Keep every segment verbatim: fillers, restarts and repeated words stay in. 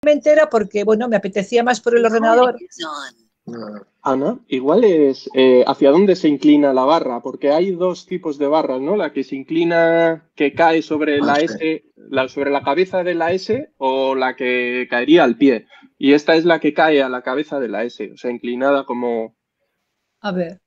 me entera porque, bueno, me apetecía más por el ordenador. Ana, igual es eh, hacia dónde se inclina la barra, porque hay dos tipos de barras, ¿no? La que se inclina, que cae sobre la S, la, sobre la cabeza de la S, o la que caería al pie. Y esta es la que cae a la cabeza de la S, o sea, inclinada como... A ver.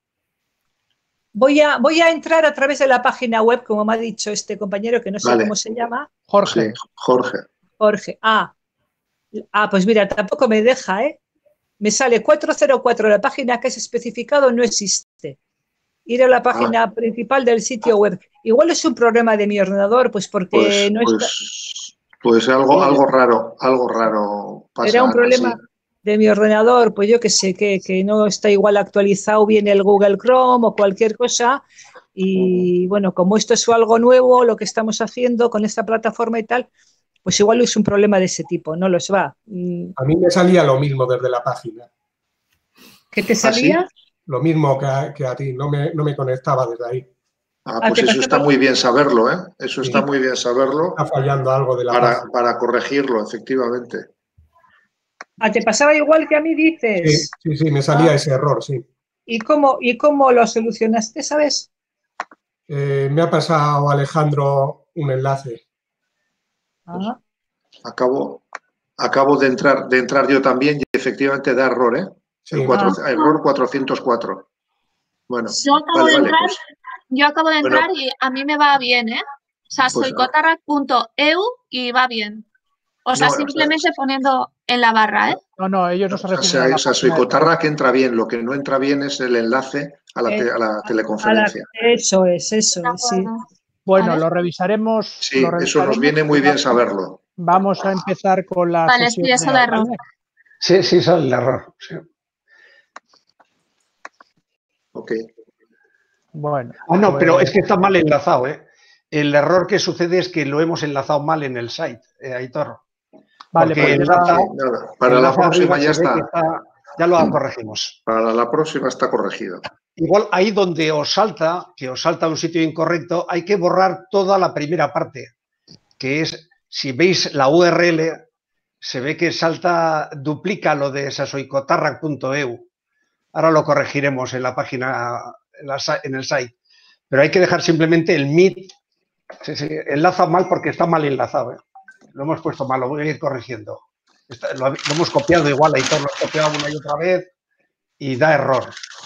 Voy a, voy a entrar a través de la página web, como me ha dicho este compañero, que no sé Vale. cómo se llama. Jorge. Sí, Jorge. Jorge. Ah. ah, pues mira, tampoco me deja, ¿eh? Me sale cuatro cero cuatro, la página que es especificado no existe. Ir a la página ah. principal del sitio web. Igual es un problema de mi ordenador, pues porque pues, no pues, está... Pues algo, algo raro, algo raro pasa. Era un problema así. de mi ordenador, pues yo que sé, que, que no está igual actualizado bien el Google Chrome o cualquier cosa. Y bueno, como esto es algo nuevo, lo que estamos haciendo con esta plataforma y tal, pues igual es un problema de ese tipo, no los va. A mí me salía lo mismo desde la página. ¿Qué te salía? ¿Ah, sí? Lo mismo que a, que a ti, no me, no me conectaba desde ahí. Ah, pues eso está muy bien saberlo, ¿eh? Eso está sí. muy bien saberlo. Está fallando algo de la para, página. Para corregirlo, efectivamente. Ah, ¿te pasaba igual que a mí, dices? Sí, sí, sí me salía ah. ese error, sí. ¿Y cómo, ¿Y cómo lo solucionaste, sabes? Eh, me ha pasado Alejandro un enlace. Ah. Acabo, acabo de entrar, de entrar yo también y efectivamente da error, ¿eh? Sí. El cuatro, Ah. Error cuatrocientos cuatro. Bueno, yo acabo vale, de vale, entrar, pues. yo acabo de entrar Bueno, y a mí me va bien, ¿eh? O sea, pues, soy cotarrac punto e u y va bien. O sea, no, simplemente o sea, poniendo en la barra, ¿eh? No, no, ellos no se refieren o sea, a la o sea, soy cotarra que entra bien, lo que no entra bien es el enlace a la, te, a la teleconferencia. A la, eso es, eso es, sí. Bueno, lo revisaremos. Sí, lo revisaremos, eso nos viene muy bien saberlo. Vamos a empezar con la vale, sesión sí, eso de da error. Sí, sí, sale el error. Sí. Ok. Bueno. Ah, no, pues... pero es que está mal enlazado, ¿eh? El error que sucede es que lo hemos enlazado mal en el site, eh, Aitor. Vale, porque pues enlaza, nada, para enlaza la próxima ya está. está. Ya lo corregimos. Para la próxima está corregido. Igual ahí donde os salta, que os salta un sitio incorrecto, hay que borrar toda la primera parte, que es, si veis la U R L, se ve que salta, duplica lo de sasoicotarrac punto e u. Ahora lo corregiremos en la página, en, la, en el site. Pero hay que dejar simplemente el meet. Sí, sí, enlaza mal porque está mal enlazado, ¿eh? Lo hemos puesto mal, lo voy a ir corrigiendo. Está, lo, lo hemos copiado igual, ahí todos lo hemos copiado una y otra vez y da error.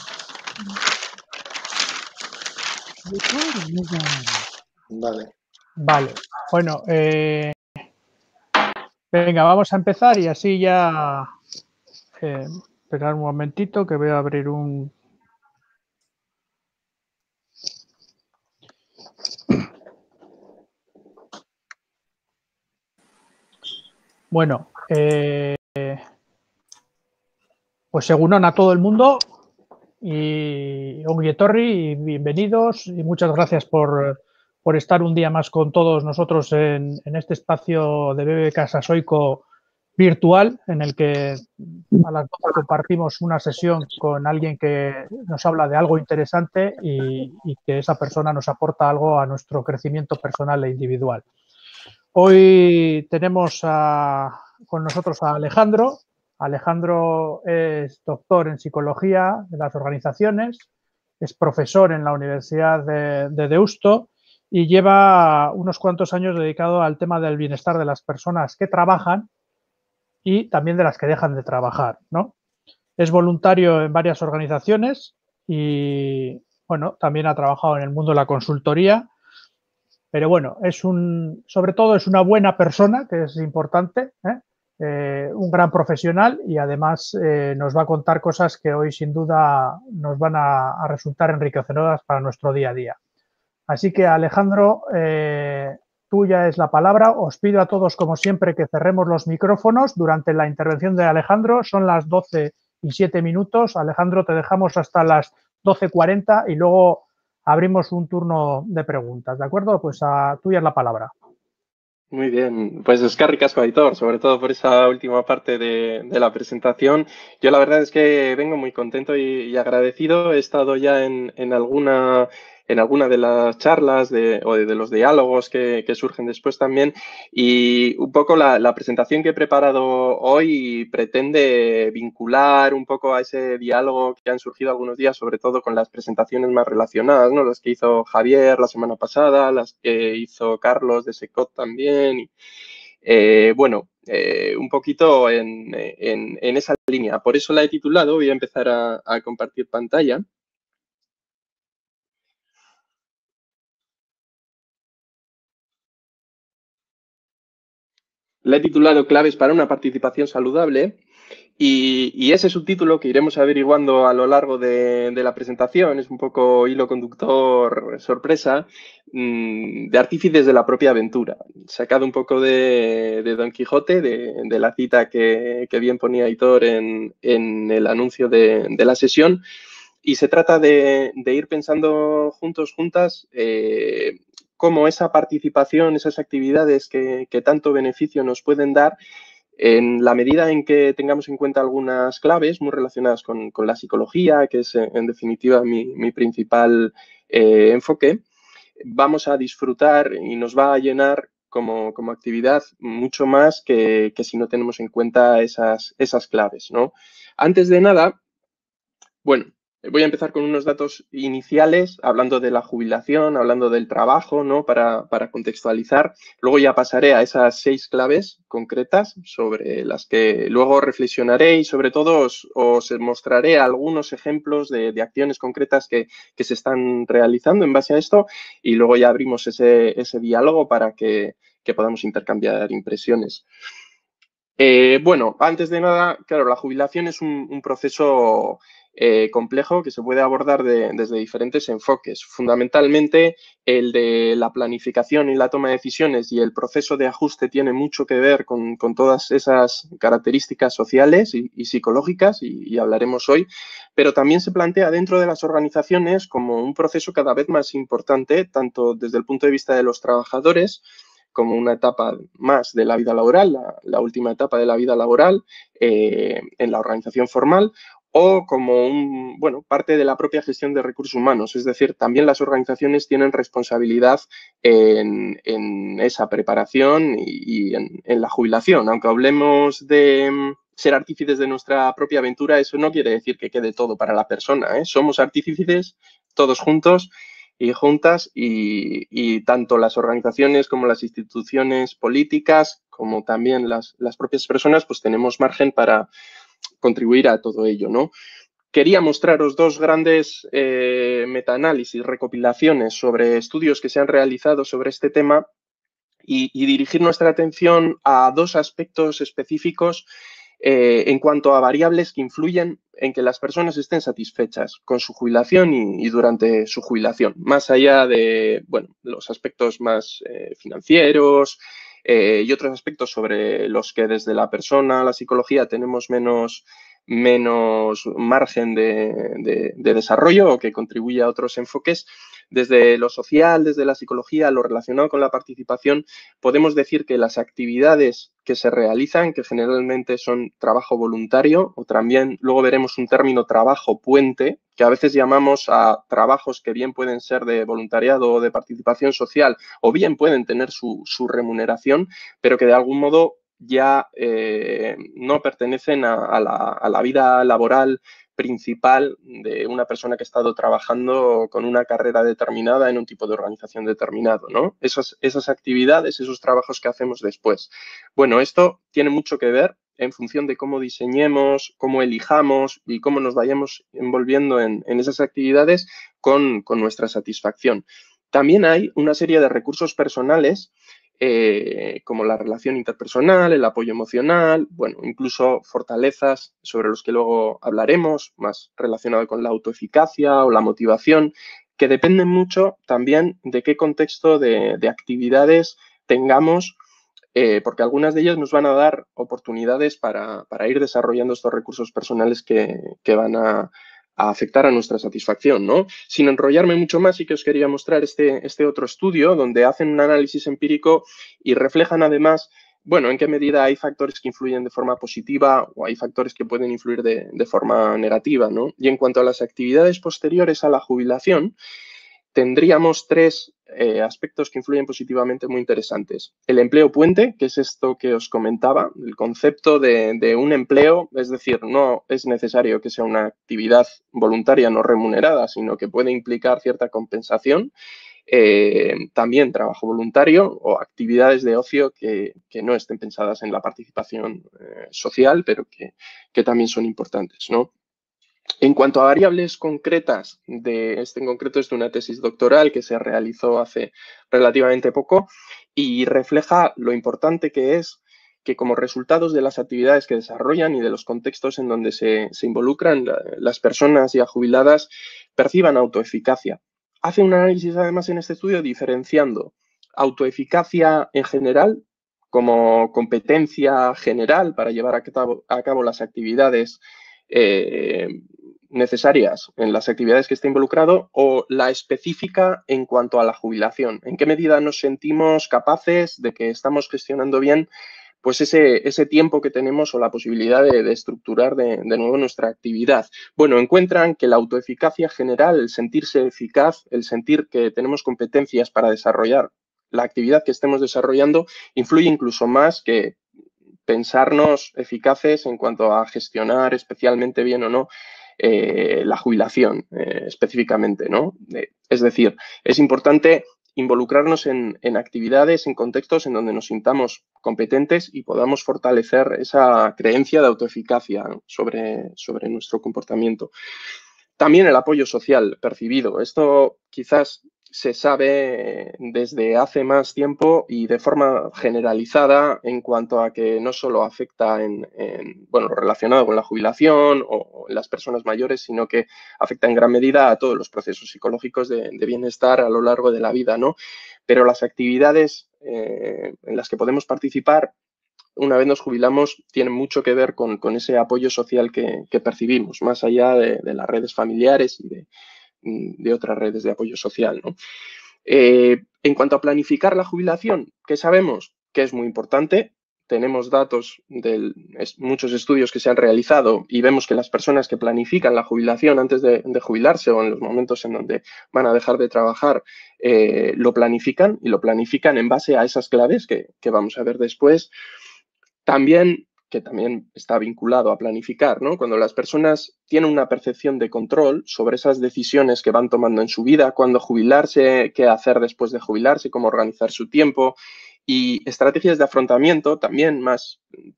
Vale. Vale, bueno, eh, venga, vamos a empezar y así ya... Eh, esperar un momentito que voy a abrir un... Bueno, eh, pues según a todo el mundo y ongi etorri y bienvenidos y muchas gracias por, por estar un día más con todos nosotros en, en este espacio de B B K Sasoico virtual en el que a las dos compartimos una sesión con alguien que nos habla de algo interesante y, y que esa persona nos aporta algo a nuestro crecimiento personal e individual. Hoy tenemos a, con nosotros a Alejandro. Alejandro es doctor en psicología de las organizaciones, es profesor en la Universidad de, de Deusto y lleva unos cuantos años dedicado al tema del bienestar de las personas que trabajan y también de las que dejan de trabajar, ¿no? Es voluntario en varias organizaciones y, bueno, también ha trabajado en el mundo de la consultoría. Pero bueno, es un, sobre todo es una buena persona, que es importante, ¿eh? Eh, un gran profesional y además eh, nos va a contar cosas que hoy sin duda nos van a, a resultar enriquecedoras para nuestro día a día. Así que Alejandro, eh, tuya es la palabra. Os pido a todos, como siempre, que cerremos los micrófonos durante la intervención de Alejandro. Son las doce y siete minutos. Alejandro, te dejamos hasta las doce cuarenta y luego abrimos un turno de preguntas, ¿de acuerdo? Pues a tuya es la palabra. Muy bien, pues eskerrik asko, Aitor, sobre todo por esa última parte de, de la presentación. Yo la verdad es que vengo muy contento y, y agradecido. He estado ya en, en alguna en alguna de las charlas de, o de, de los diálogos que, que surgen después también. Y un poco la, la presentación que he preparado hoy pretende vincular un poco a ese diálogo que han surgido algunos días, sobre todo con las presentaciones más relacionadas, ¿no? Las que hizo Javier la semana pasada, las que hizo Carlos de Secot también. Y, eh, bueno, eh, un poquito en, en, en esa línea. Por eso la he titulado, voy a empezar a, a compartir pantalla. La he titulado Claves para una participación saludable y, y ese subtítulo que iremos averiguando a lo largo de, de la presentación es un poco hilo conductor sorpresa mmm, de artífices de la propia aventura. Sacado un poco de, de Don Quijote, de, de la cita que, que bien ponía Aitor en, en el anuncio de, de la sesión. Y se trata de, de ir pensando juntos, juntas, eh, cómo esa participación, esas actividades que, que tanto beneficio nos pueden dar, en la medida en que tengamos en cuenta algunas claves muy relacionadas con, con la psicología, que es en definitiva mi, mi principal eh, enfoque, vamos a disfrutar y nos va a llenar como, como actividad mucho más que, que si no tenemos en cuenta esas, esas claves, ¿no? Antes de nada, bueno, voy a empezar con unos datos iniciales, hablando de la jubilación, hablando del trabajo, ¿no? Para, para contextualizar. Luego ya pasaré a esas seis claves concretas sobre las que luego reflexionaré y sobre todo os, os mostraré algunos ejemplos de, de acciones concretas que, que se están realizando en base a esto y luego ya abrimos ese, ese diálogo para que, que podamos intercambiar impresiones. Eh, bueno, antes de nada, claro, la jubilación es un, un proceso eh, complejo que se puede abordar de, desde diferentes enfoques. Fundamentalmente, el de la planificación y la toma de decisiones y el proceso de ajuste tiene mucho que ver con, con todas esas características sociales y, y psicológicas, y, y hablaremos hoy, pero también se plantea dentro de las organizaciones como un proceso cada vez más importante, tanto desde el punto de vista de los trabajadores, como una etapa más de la vida laboral, la, la última etapa de la vida laboral eh, en la organización formal, o como un, bueno, parte de la propia gestión de recursos humanos. Es decir, también las organizaciones tienen responsabilidad en, en esa preparación y, y en, en la jubilación. Aunque hablemos de ser artífices de nuestra propia aventura, eso no quiere decir que quede todo para la persona, ¿eh? Somos artífices todos juntos y juntas y, y tanto las organizaciones como las instituciones políticas como también las, las propias personas pues tenemos margen para contribuir a todo ello, ¿no? Quería mostraros dos grandes eh, metaanálisis, recopilaciones sobre estudios que se han realizado sobre este tema y, y dirigir nuestra atención a dos aspectos específicos Eh, en cuanto a variables que influyen en que las personas estén satisfechas con su jubilación y, y durante su jubilación, más allá de, bueno, los aspectos más eh, financieros eh, y otros aspectos sobre los que desde la persona, la psicología, tenemos menos, menos margen de, de, de desarrollo o que contribuye a otros enfoques. Desde lo social, desde la psicología, lo relacionado con la participación, podemos decir que las actividades que se realizan, que generalmente son trabajo voluntario, o también luego veremos un término trabajo puente, que a veces llamamos a trabajos que bien pueden ser de voluntariado o de participación social, o bien pueden tener su, su remuneración, pero que de algún modo ya eh, no pertenecen a, a, la, a la vida laboral principal de una persona que ha estado trabajando con una carrera determinada en un tipo de organización determinado, ¿no? Esas, esas actividades, esos trabajos que hacemos después. Bueno, esto tiene mucho que ver en función de cómo diseñemos, cómo elijamos y cómo nos vayamos envolviendo en, en esas actividades con, con nuestra satisfacción. También hay una serie de recursos personales Eh, como la relación interpersonal, el apoyo emocional, bueno, incluso fortalezas sobre los que luego hablaremos, más relacionado con la autoeficacia o la motivación, que dependen mucho también de qué contexto de, de actividades tengamos, eh, porque algunas de ellas nos van a dar oportunidades para, para ir desarrollando estos recursos personales que, que van a a afectar a nuestra satisfacción, ¿no? Sin enrollarme mucho más, sí que os quería mostrar este, este otro estudio donde hacen un análisis empírico y reflejan además, bueno, en qué medida hay factores que influyen de forma positiva o hay factores que pueden influir de, de forma negativa, ¿no? Y en cuanto a las actividades posteriores a la jubilación, tendríamos tres eh, aspectos que influyen positivamente muy interesantes. El empleo puente, que es esto que os comentaba, el concepto de, de un empleo, es decir, no es necesario que sea una actividad voluntaria no remunerada, sino que puede implicar cierta compensación. Eh, también trabajo voluntario o actividades de ocio que, que no estén pensadas en la participación eh, social, pero que, que también son importantes, ¿no? En cuanto a variables concretas, de este en concreto es de una tesis doctoral que se realizó hace relativamente poco y refleja lo importante que es que como resultados de las actividades que desarrollan y de los contextos en donde se, se involucran las personas ya jubiladas perciban autoeficacia. Hace un análisis además en este estudio diferenciando autoeficacia en general como competencia general para llevar a cabo, a cabo las actividades eh, necesarias en las actividades que está involucrado o la específica en cuanto a la jubilación. ¿En qué medida nos sentimos capaces de que estamos gestionando bien pues ese, ese tiempo que tenemos o la posibilidad de, de estructurar de, de nuevo nuestra actividad? Bueno, encuentran que la autoeficacia general, el sentirse eficaz, el sentir que tenemos competencias para desarrollar la actividad que estemos desarrollando, influye incluso más que pensarnos eficaces en cuanto a gestionar especialmente bien o no eh, la jubilación eh, específicamente, ¿no? Eh, es decir, es importante involucrarnos en, en actividades, en contextos en donde nos sintamos competentes y podamos fortalecer esa creencia de autoeficacia sobre, sobre nuestro comportamiento. También el apoyo social percibido. Esto quizás se sabe desde hace más tiempo y de forma generalizada en cuanto a que no solo afecta en, en bueno, lo relacionado con la jubilación o en las personas mayores, sino que afecta en gran medida a todos los procesos psicológicos de, de bienestar a lo largo de la vida, ¿no? Pero las actividades eh, en las que podemos participar una vez nos jubilamos, tiene mucho que ver con, con ese apoyo social que, que percibimos, más allá de, de las redes familiares y de, de otras redes de apoyo social, ¿no? Eh, en cuanto a planificar la jubilación, ¿qué sabemos? Que es muy importante. Tenemos datos de muchos estudios que se han realizado y vemos que las personas que planifican la jubilación antes de, de jubilarse o en los momentos en donde van a dejar de trabajar, eh, lo planifican y lo planifican en base a esas claves que, que vamos a ver después. También, que también está vinculado a planificar, ¿no? Cuando las personas tienen una percepción de control sobre esas decisiones que van tomando en su vida, cuándo jubilarse, qué hacer después de jubilarse, cómo organizar su tiempo y estrategias de afrontamiento, también más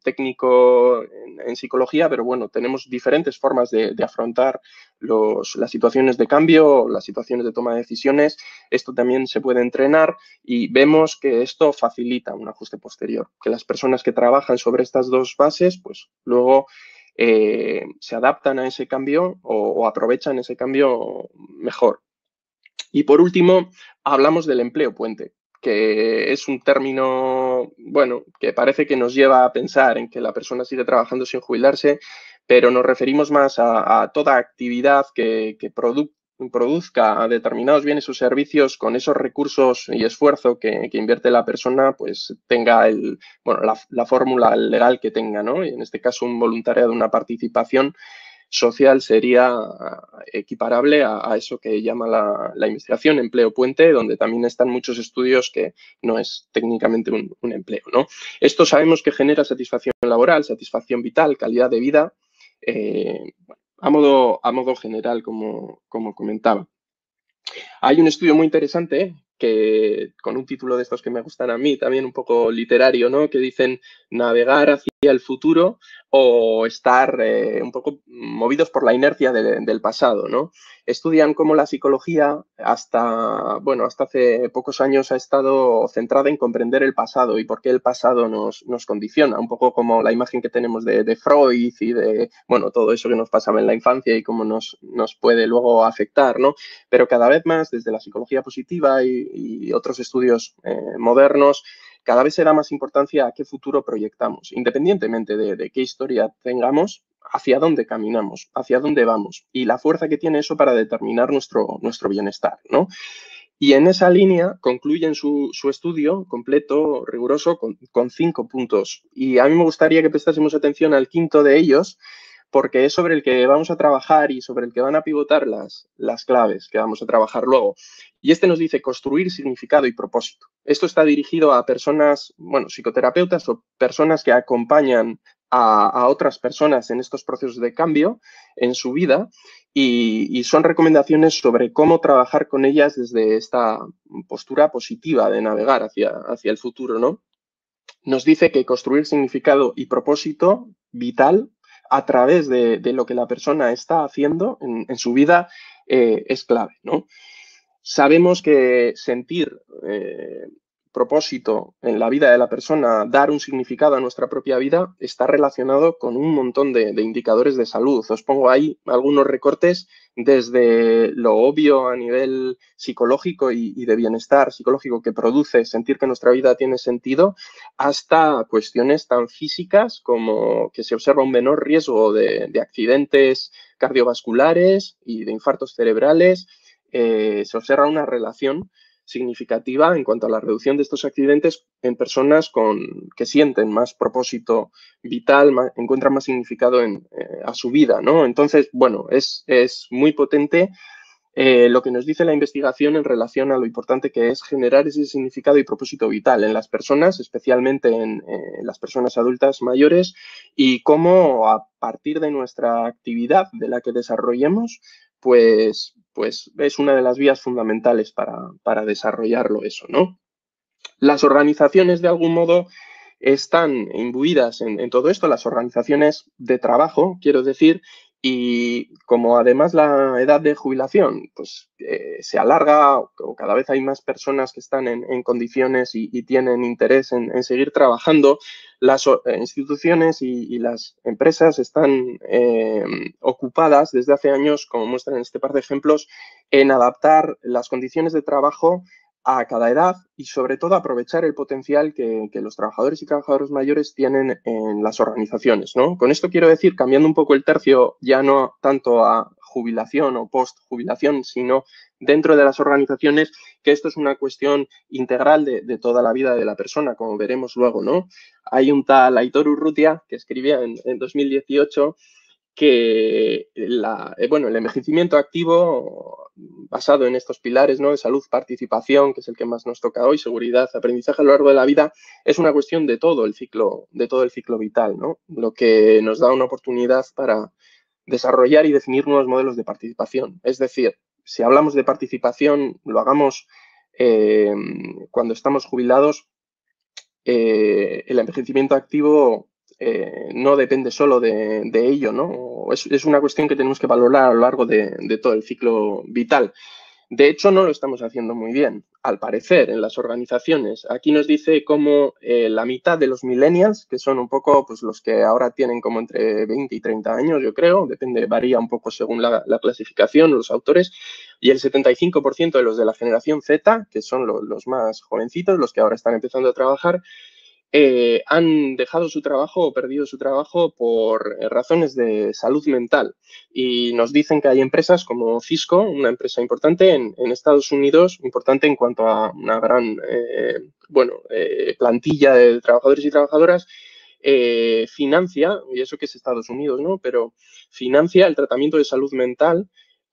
técnico en, en psicología, pero bueno, tenemos diferentes formas de, de afrontar los, las situaciones de cambio, las situaciones de toma de decisiones. Esto también se puede entrenar y vemos que esto facilita un ajuste posterior, que las personas que trabajan sobre estas dos bases, pues luego eh, se adaptan a ese cambio o, o aprovechan ese cambio mejor. Y por último, hablamos del empleo puente, que es un término, bueno, que parece que nos lleva a pensar en que la persona sigue trabajando sin jubilarse, pero nos referimos más a, a toda actividad que, que produ produzca determinados bienes o servicios con esos recursos y esfuerzo que, que invierte la persona, pues tenga el, bueno, la, la fórmula legal que tenga, ¿no? Y en este caso un voluntariado, una participación social sería equiparable a, a eso que llama la, la investigación empleo puente, donde también están muchos estudios que no es técnicamente un, un empleo, ¿no? Esto sabemos que genera satisfacción laboral, satisfacción vital, calidad de vida, eh, a, modo, a modo general, como, como comentaba. Hay un estudio muy interesante que con un título de estos que me gustan a mí, también un poco literario, ¿no? Que dicen navegar hacia el futuro o estar eh, un poco movidos por la inercia de, del pasado, ¿no? Estudian cómo la psicología hasta, bueno, hasta hace pocos años ha estado centrada en comprender el pasado y por qué el pasado nos, nos condiciona, un poco como la imagen que tenemos de, de Freud y de, bueno, todo eso que nos pasaba en la infancia y cómo nos, nos puede luego afectar, ¿no? Pero cada vez más desde la psicología positiva y, y otros estudios eh, modernos, cada vez se da más importancia a qué futuro proyectamos, independientemente de, de qué historia tengamos, hacia dónde caminamos, hacia dónde vamos y la fuerza que tiene eso para determinar nuestro, nuestro bienestar, ¿no? Y en esa línea concluyen su, su estudio completo, riguroso, con, con cinco puntos. Y a mí me gustaría que prestásemos atención al quinto de ellos, porque es sobre el que vamos a trabajar y sobre el que van a pivotar las, las claves que vamos a trabajar luego. Y este nos dice construir significado y propósito. Esto está dirigido a personas, bueno, psicoterapeutas o personas que acompañan a, a otras personas en estos procesos de cambio en su vida y, y son recomendaciones sobre cómo trabajar con ellas desde esta postura positiva de navegar hacia, hacia el futuro, ¿no? Nos dice que construir significado y propósito vital a través de, de lo que la persona está haciendo en, en su vida eh, es clave, ¿no? Sabemos que sentir eh, propósito en la vida de la persona, dar un significado a nuestra propia vida, está relacionado con un montón de, de indicadores de salud. Os pongo ahí algunos recortes desde lo obvio a nivel psicológico y, y de bienestar psicológico que produce sentir que nuestra vida tiene sentido, hasta cuestiones tan físicas como que se observa un menor riesgo de, de accidentes cardiovasculares y de infartos cerebrales. Eh, se observa una relación significativa en cuanto a la reducción de estos accidentes en personas con, que sienten más propósito vital, más, encuentran más significado en, eh, a su vida, ¿no? Entonces, bueno, es, es muy potente eh, lo que nos dice la investigación en relación a lo importante que es generar ese significado y propósito vital en las personas, especialmente en eh, las personas adultas mayores, y cómo a partir de nuestra actividad de la que desarrollemos, pues, pues es una de las vías fundamentales para, para desarrollarlo eso, ¿no? Las organizaciones, de algún modo, están imbuidas en, en todo esto, las organizaciones de trabajo, quiero decir, y como además la edad de jubilación pues, eh, se alarga o cada vez hay más personas que están en, en condiciones y, y tienen interés en, en seguir trabajando, las instituciones y, y las empresas están eh, ocupadas desde hace años, como muestran en este par de ejemplos, en adaptar las condiciones de trabajo a cada edad y sobre todo aprovechar el potencial que, que los trabajadores y trabajadoras mayores tienen en las organizaciones, ¿no? Con esto quiero decir, cambiando un poco el tercio, ya no tanto a jubilación o post-jubilación, sino dentro de las organizaciones, que esto es una cuestión integral de, de toda la vida de la persona, como veremos luego, ¿no? Hay un tal Aitor Urrutia que escribía en, en dos mil dieciocho que la, bueno, el envejecimiento activo basado en estos pilares, ¿no? De salud, participación, que es el que más nos toca hoy, seguridad, aprendizaje a lo largo de la vida, es una cuestión de todo el ciclo, de todo el ciclo vital, ¿no? Lo que nos da una oportunidad para desarrollar y definir nuevos modelos de participación. Es decir, si hablamos de participación, lo hagamos eh, cuando estamos jubilados, eh, el envejecimiento activo Eh, no depende solo de, de ello, ¿no? Es, es una cuestión que tenemos que valorar a lo largo de, de todo el ciclo vital. De hecho, no lo estamos haciendo muy bien, al parecer, en las organizaciones. Aquí nos dice cómo eh, la mitad de los millennials, que son un poco pues, los que ahora tienen como entre veinte y treinta años, yo creo, depende, varía un poco según la, la clasificación, los autores, y el setenta y cinco por ciento de los de la generación Z, que son lo, los más jovencitos, los que ahora están empezando a trabajar, Eh, han dejado su trabajo o perdido su trabajo por eh, razones de salud mental. Y nos dicen que hay empresas como Cisco, una empresa importante en, en Estados Unidos, importante en cuanto a una gran eh, bueno, eh, plantilla de trabajadores y trabajadoras, eh, financia, y eso que es Estados Unidos, ¿no? Pero financia el tratamiento de salud mental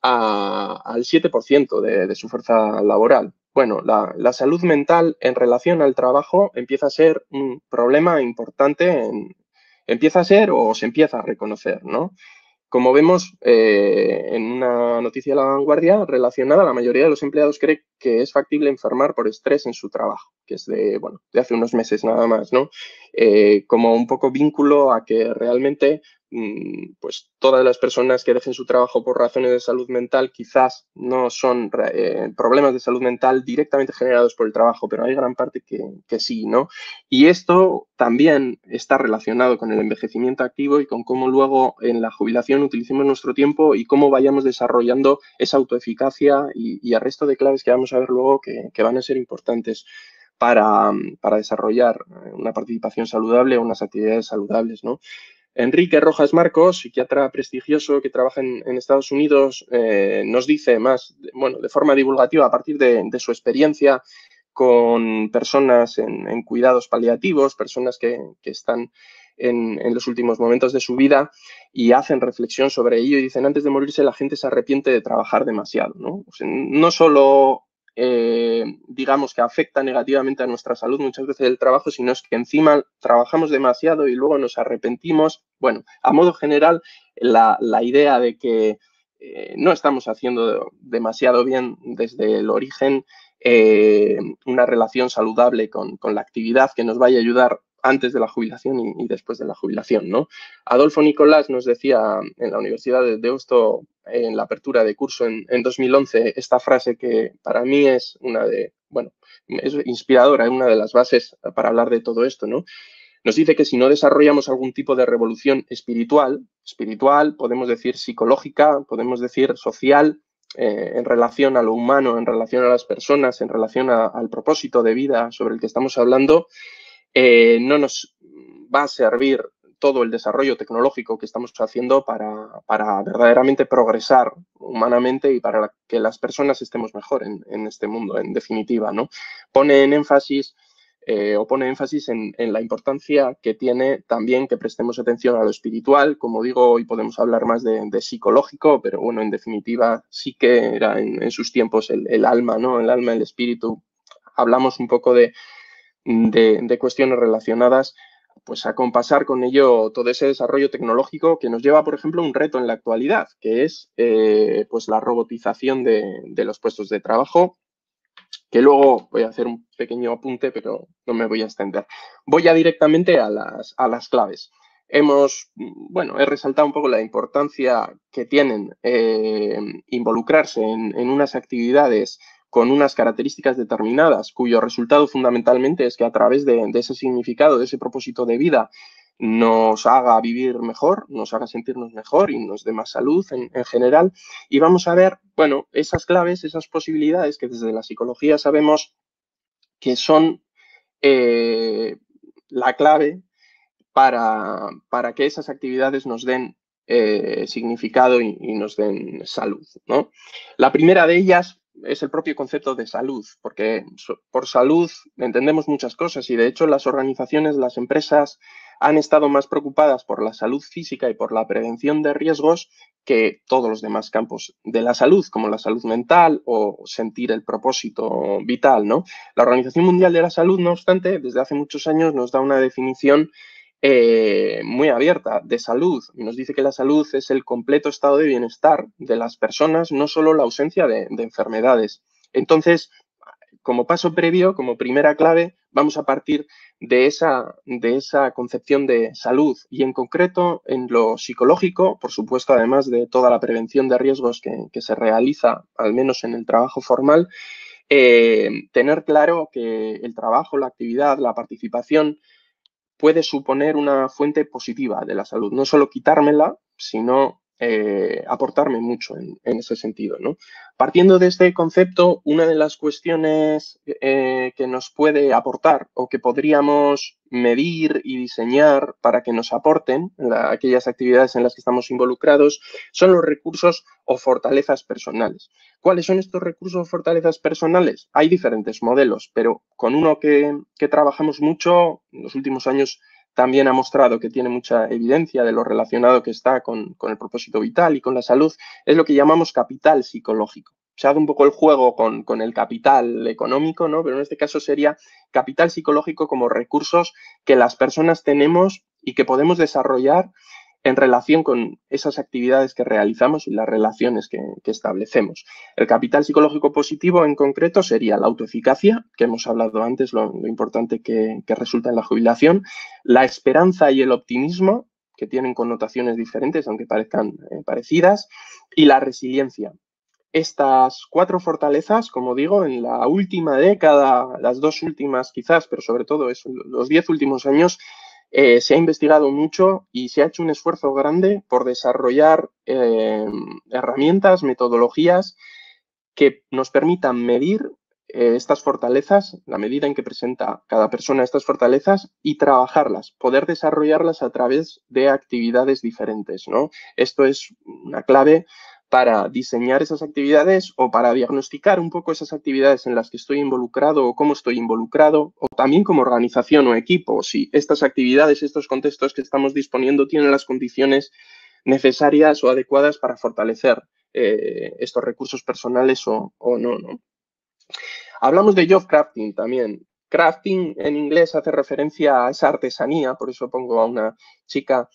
a, al siete por ciento de, de su fuerza laboral. Bueno, la, la salud mental en relación al trabajo empieza a ser un problema importante, en, empieza a ser o se empieza a reconocer, ¿no? Como vemos eh, en una noticia de La Vanguardia relacionada, la mayoría de los empleados cree que es factible enfermar por estrés en su trabajo, que es de, bueno, de hace unos meses nada más, ¿no? Eh, como un poco vínculo a que realmente pues todas las personas que dejen su trabajo por razones de salud mental quizás no son eh, problemas de salud mental directamente generados por el trabajo, pero hay gran parte que, que sí, ¿no? Y esto también está relacionado con el envejecimiento activo y con cómo luego en la jubilación utilicemos nuestro tiempo y cómo vayamos desarrollando esa autoeficacia y, y el resto de claves que vamos a ver luego que, que van a ser importantes para, para desarrollar una participación saludable o unas actividades saludables, ¿no? Enrique Rojas Marcos, psiquiatra prestigioso que trabaja en, en Estados Unidos, eh, nos dice más, bueno, de forma divulgativa a partir de, de su experiencia con personas en, en cuidados paliativos, personas que, que están en, en los últimos momentos de su vida y hacen reflexión sobre ello y dicen, antes de morirse la gente se arrepiente de trabajar demasiado, ¿no? O sea, no solo, eh, digamos, que afecta negativamente a nuestra salud muchas veces el trabajo, sino es que encima trabajamos demasiado y luego nos arrepentimos. Bueno, a modo general, la, la idea de que eh, no estamos haciendo demasiado bien desde el origen eh, una relación saludable con, con la actividad que nos vaya a ayudar antes de la jubilación y, y después de la jubilación, ¿no? Adolfo Nicolás nos decía en la Universidad de Deusto, en la apertura de curso en, en dos mil once, esta frase que para mí es una de, bueno, es inspiradora, es una de las bases para hablar de todo esto, ¿no? Nos dice que si no desarrollamos algún tipo de revolución espiritual, espiritual, podemos decir psicológica, podemos decir social, eh, en relación a lo humano, en relación a las personas, en relación a, al propósito de vida sobre el que estamos hablando, eh, no nos va a servir todo el desarrollo tecnológico que estamos haciendo para, para verdaderamente progresar humanamente y para que las personas estemos mejor en, en este mundo, en definitiva, ¿no? Pone en énfasis Eh, o pone énfasis en, en la importancia que tiene también que prestemos atención a lo espiritual. Como digo, hoy podemos hablar más de, de psicológico, pero bueno, en definitiva sí que era en, en sus tiempos el, el alma, ¿no? El alma, el espíritu. Hablamos un poco de, de, de cuestiones relacionadas pues a compasar con ello todo ese desarrollo tecnológico que nos lleva, por ejemplo, a un reto en la actualidad, que es eh, pues la robotización de, de los puestos de trabajo, que luego voy a hacer un pequeño apunte, pero no me voy a extender. Voy ya directamente a las, a las claves. Hemos, bueno, he resaltado un poco la importancia que tienen eh, involucrarse en, en unas actividades con unas características determinadas, cuyo resultado fundamentalmente es que a través de, de ese significado, de ese propósito de vida, nos haga vivir mejor, nos haga sentirnos mejor y nos dé más salud en, en general. Y vamos a ver, bueno, esas claves, esas posibilidades que desde la psicología sabemos que son eh, la clave para, para que esas actividades nos den eh, significado y, y nos den salud, ¿no? La primera de ellas es el propio concepto de salud, porque por salud entendemos muchas cosas y de hecho las organizaciones, las empresas han estado más preocupadas por la salud física y por la prevención de riesgos que todos los demás campos de la salud, como la salud mental o sentir el propósito vital, ¿no? La Organización Mundial de la Salud, no obstante, desde hace muchos años nos da una definición Eh, muy abierta de salud. Nos dice que la salud es el completo estado de bienestar de las personas, no solo la ausencia de, de enfermedades. Entonces, como paso previo, como primera clave, vamos a partir de esa, de esa concepción de salud y en concreto en lo psicológico, por supuesto, además de toda la prevención de riesgos que, que se realiza, al menos en el trabajo formal, eh, tener claro que el trabajo, la actividad, la participación puede suponer una fuente positiva de la salud, no solo quitármela, sino eh, aportarme mucho en, en ese sentido, ¿no? Partiendo de este concepto, una de las cuestiones eh, que nos puede aportar o que podríamos medir y diseñar para que nos aporten la, aquellas actividades en las que estamos involucrados son los recursos o fortalezas personales. ¿Cuáles son estos recursos o fortalezas personales? Hay diferentes modelos, pero con uno que, que trabajamos mucho en los últimos años también ha mostrado que tiene mucha evidencia de lo relacionado que está con, con el propósito vital y con la salud, es lo que llamamos capital psicológico. Se ha dado un poco el juego con, con el capital económico, ¿no? Pero en este caso sería capital psicológico como recursos que las personas tenemos y que podemos desarrollar en relación con esas actividades que realizamos y las relaciones que, que establecemos. El capital psicológico positivo en concreto sería la autoeficacia, que hemos hablado antes, lo, lo importante que, que resulta en la jubilación, la esperanza y el optimismo, que tienen connotaciones diferentes, aunque parezcan eh, parecidas, y la resiliencia. Estas cuatro fortalezas, como digo, en la última década, las dos últimas quizás, pero sobre todo eso, los diez últimos años, Eh, se ha investigado mucho y se ha hecho un esfuerzo grande por desarrollar eh, herramientas, metodologías que nos permitan medir eh, estas fortalezas, la medida en que presenta cada persona estas fortalezas y trabajarlas, poder desarrollarlas a través de actividades diferentes, ¿no? Esto es una clave para diseñar esas actividades o para diagnosticar un poco esas actividades en las que estoy involucrado o cómo estoy involucrado, o también como organización o equipo, si estas actividades, estos contextos que estamos disponiendo tienen las condiciones necesarias o adecuadas para fortalecer eh, estos recursos personales o, o no, ¿no? Hablamos de job crafting también. Crafting en inglés hace referencia a esa artesanía, por eso pongo a una chica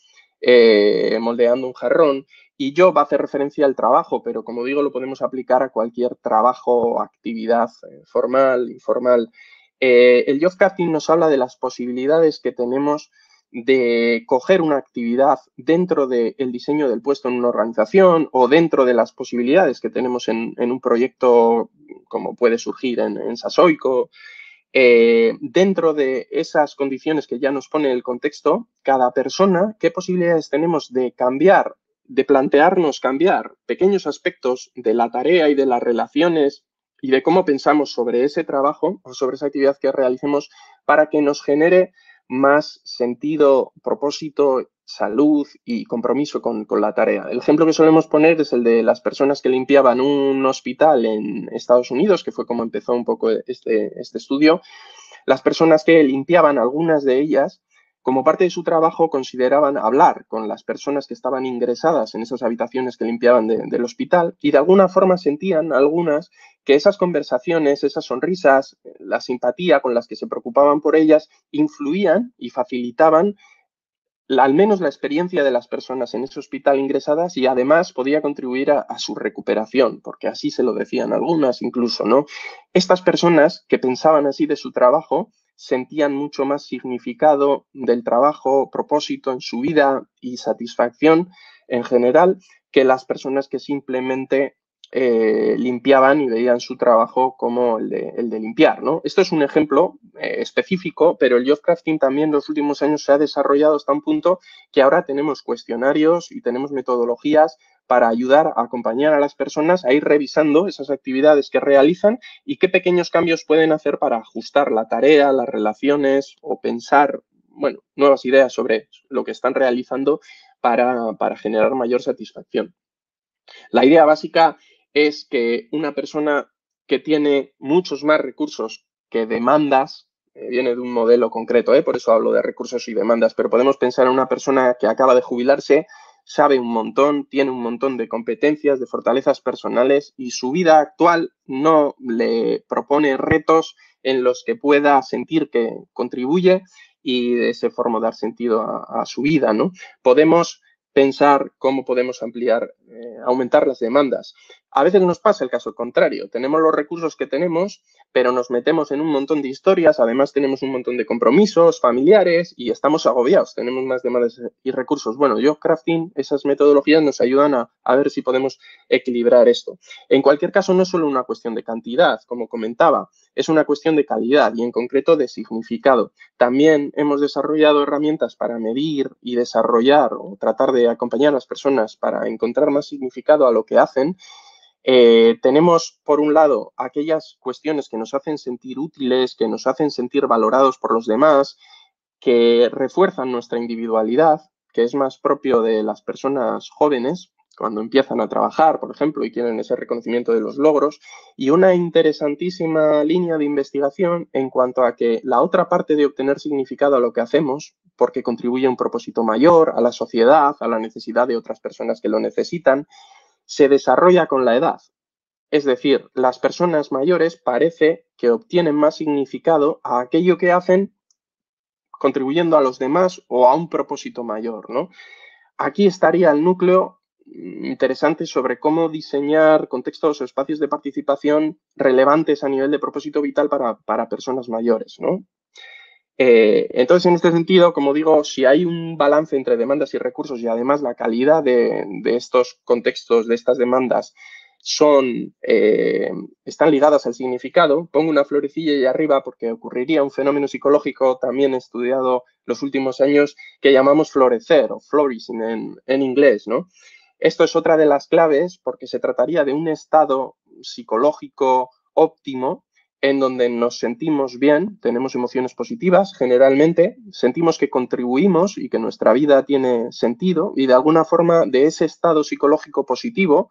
eh, moldeando un jarrón, y job hace referencia al trabajo, pero como digo, lo podemos aplicar a cualquier trabajo o actividad eh, formal, informal. Eh, el job crafting nos habla de las posibilidades que tenemos de coger una actividad dentro del diseño del puesto en una organización o dentro de las posibilidades que tenemos en, en un proyecto como puede surgir en, en Sasoico. Eh, dentro de esas condiciones que ya nos pone el contexto, cada persona, ¿qué posibilidades tenemos de cambiar, de plantearnos cambiar pequeños aspectos de la tarea y de las relaciones y de cómo pensamos sobre ese trabajo o sobre esa actividad que realicemos para que nos genere más sentido, propósito, salud y compromiso con, con la tarea? El ejemplo que solemos poner es el de las personas que limpiaban un hospital en Estados Unidos, que fue como empezó un poco este, este estudio. Las personas que limpiaban, algunas de ellas, como parte de su trabajo, consideraban hablar con las personas que estaban ingresadas en esas habitaciones que limpiaban de, del hospital, y de alguna forma sentían algunas que esas conversaciones, esas sonrisas, la simpatía con las que se preocupaban por ellas, influían y facilitaban la, al menos la experiencia de las personas en ese hospital ingresadas, y además podía contribuir a, a su recuperación, porque así se lo decían algunas incluso, ¿no? Estas personas que pensaban así de su trabajo sentían mucho más significado del trabajo, propósito en su vida y satisfacción en general que las personas que simplemente eh, limpiaban y veían su trabajo como el de, el de limpiar, ¿no? Esto es un ejemplo eh, específico, pero el job crafting también en los últimos años se ha desarrollado hasta un punto que ahora tenemos cuestionarios y tenemos metodologías para ayudar a acompañar a las personas a ir revisando esas actividades que realizan y qué pequeños cambios pueden hacer para ajustar la tarea, las relaciones o pensar, bueno, nuevas ideas sobre lo que están realizando para, para generar mayor satisfacción. La idea básica es que una persona que tiene muchos más recursos que demandas, eh, viene de un modelo concreto, ¿eh? Por eso hablo de recursos y demandas, pero podemos pensar en una persona que acaba de jubilarse, sabe un montón, tiene un montón de competencias, de fortalezas personales, y su vida actual no le propone retos en los que pueda sentir que contribuye y de esa forma dar sentido a, a su vida, ¿no? Podemos pensar cómo podemos ampliar, eh, aumentar las demandas. A veces nos pasa el caso contrario. Tenemos los recursos que tenemos, pero nos metemos en un montón de historias, además tenemos un montón de compromisos familiares y estamos agobiados, tenemos más demandas y recursos. Bueno, job crafting, esas metodologías nos ayudan a, a ver si podemos equilibrar esto. En cualquier caso, no es solo una cuestión de cantidad, como comentaba, es una cuestión de calidad y en concreto de significado. También hemos desarrollado herramientas para medir y desarrollar o tratar de acompañar a las personas para encontrar más significado a lo que hacen. Eh, tenemos, por un lado, aquellas cuestiones que nos hacen sentir útiles, que nos hacen sentir valorados por los demás, que refuerzan nuestra individualidad, que es más propio de las personas jóvenes cuando empiezan a trabajar, por ejemplo, y quieren ese reconocimiento de los logros, y una interesantísima línea de investigación en cuanto a que la otra parte de obtener significado a lo que hacemos, porque contribuye a un propósito mayor, a la sociedad, a la necesidad de otras personas que lo necesitan, se desarrolla con la edad. Es decir, las personas mayores parece que obtienen más significado a aquello que hacen contribuyendo a los demás o a un propósito mayor, ¿no? Aquí estaría el núcleo interesante sobre cómo diseñar contextos o espacios de participación relevantes a nivel de propósito vital para, para personas mayores, ¿no? Eh, entonces, en este sentido, como digo, si hay un balance entre demandas y recursos y además la calidad de, de estos contextos, de estas demandas, son, eh, están ligadas al significado, pongo una florecilla ahí arriba porque ocurriría un fenómeno psicológico también estudiado los últimos años que llamamos florecer o flourishing en, en inglés, ¿no? Esto es otra de las claves porque se trataría de un estado psicológico óptimo en donde nos sentimos bien, tenemos emociones positivas generalmente, sentimos que contribuimos y que nuestra vida tiene sentido y de alguna forma de ese estado psicológico positivo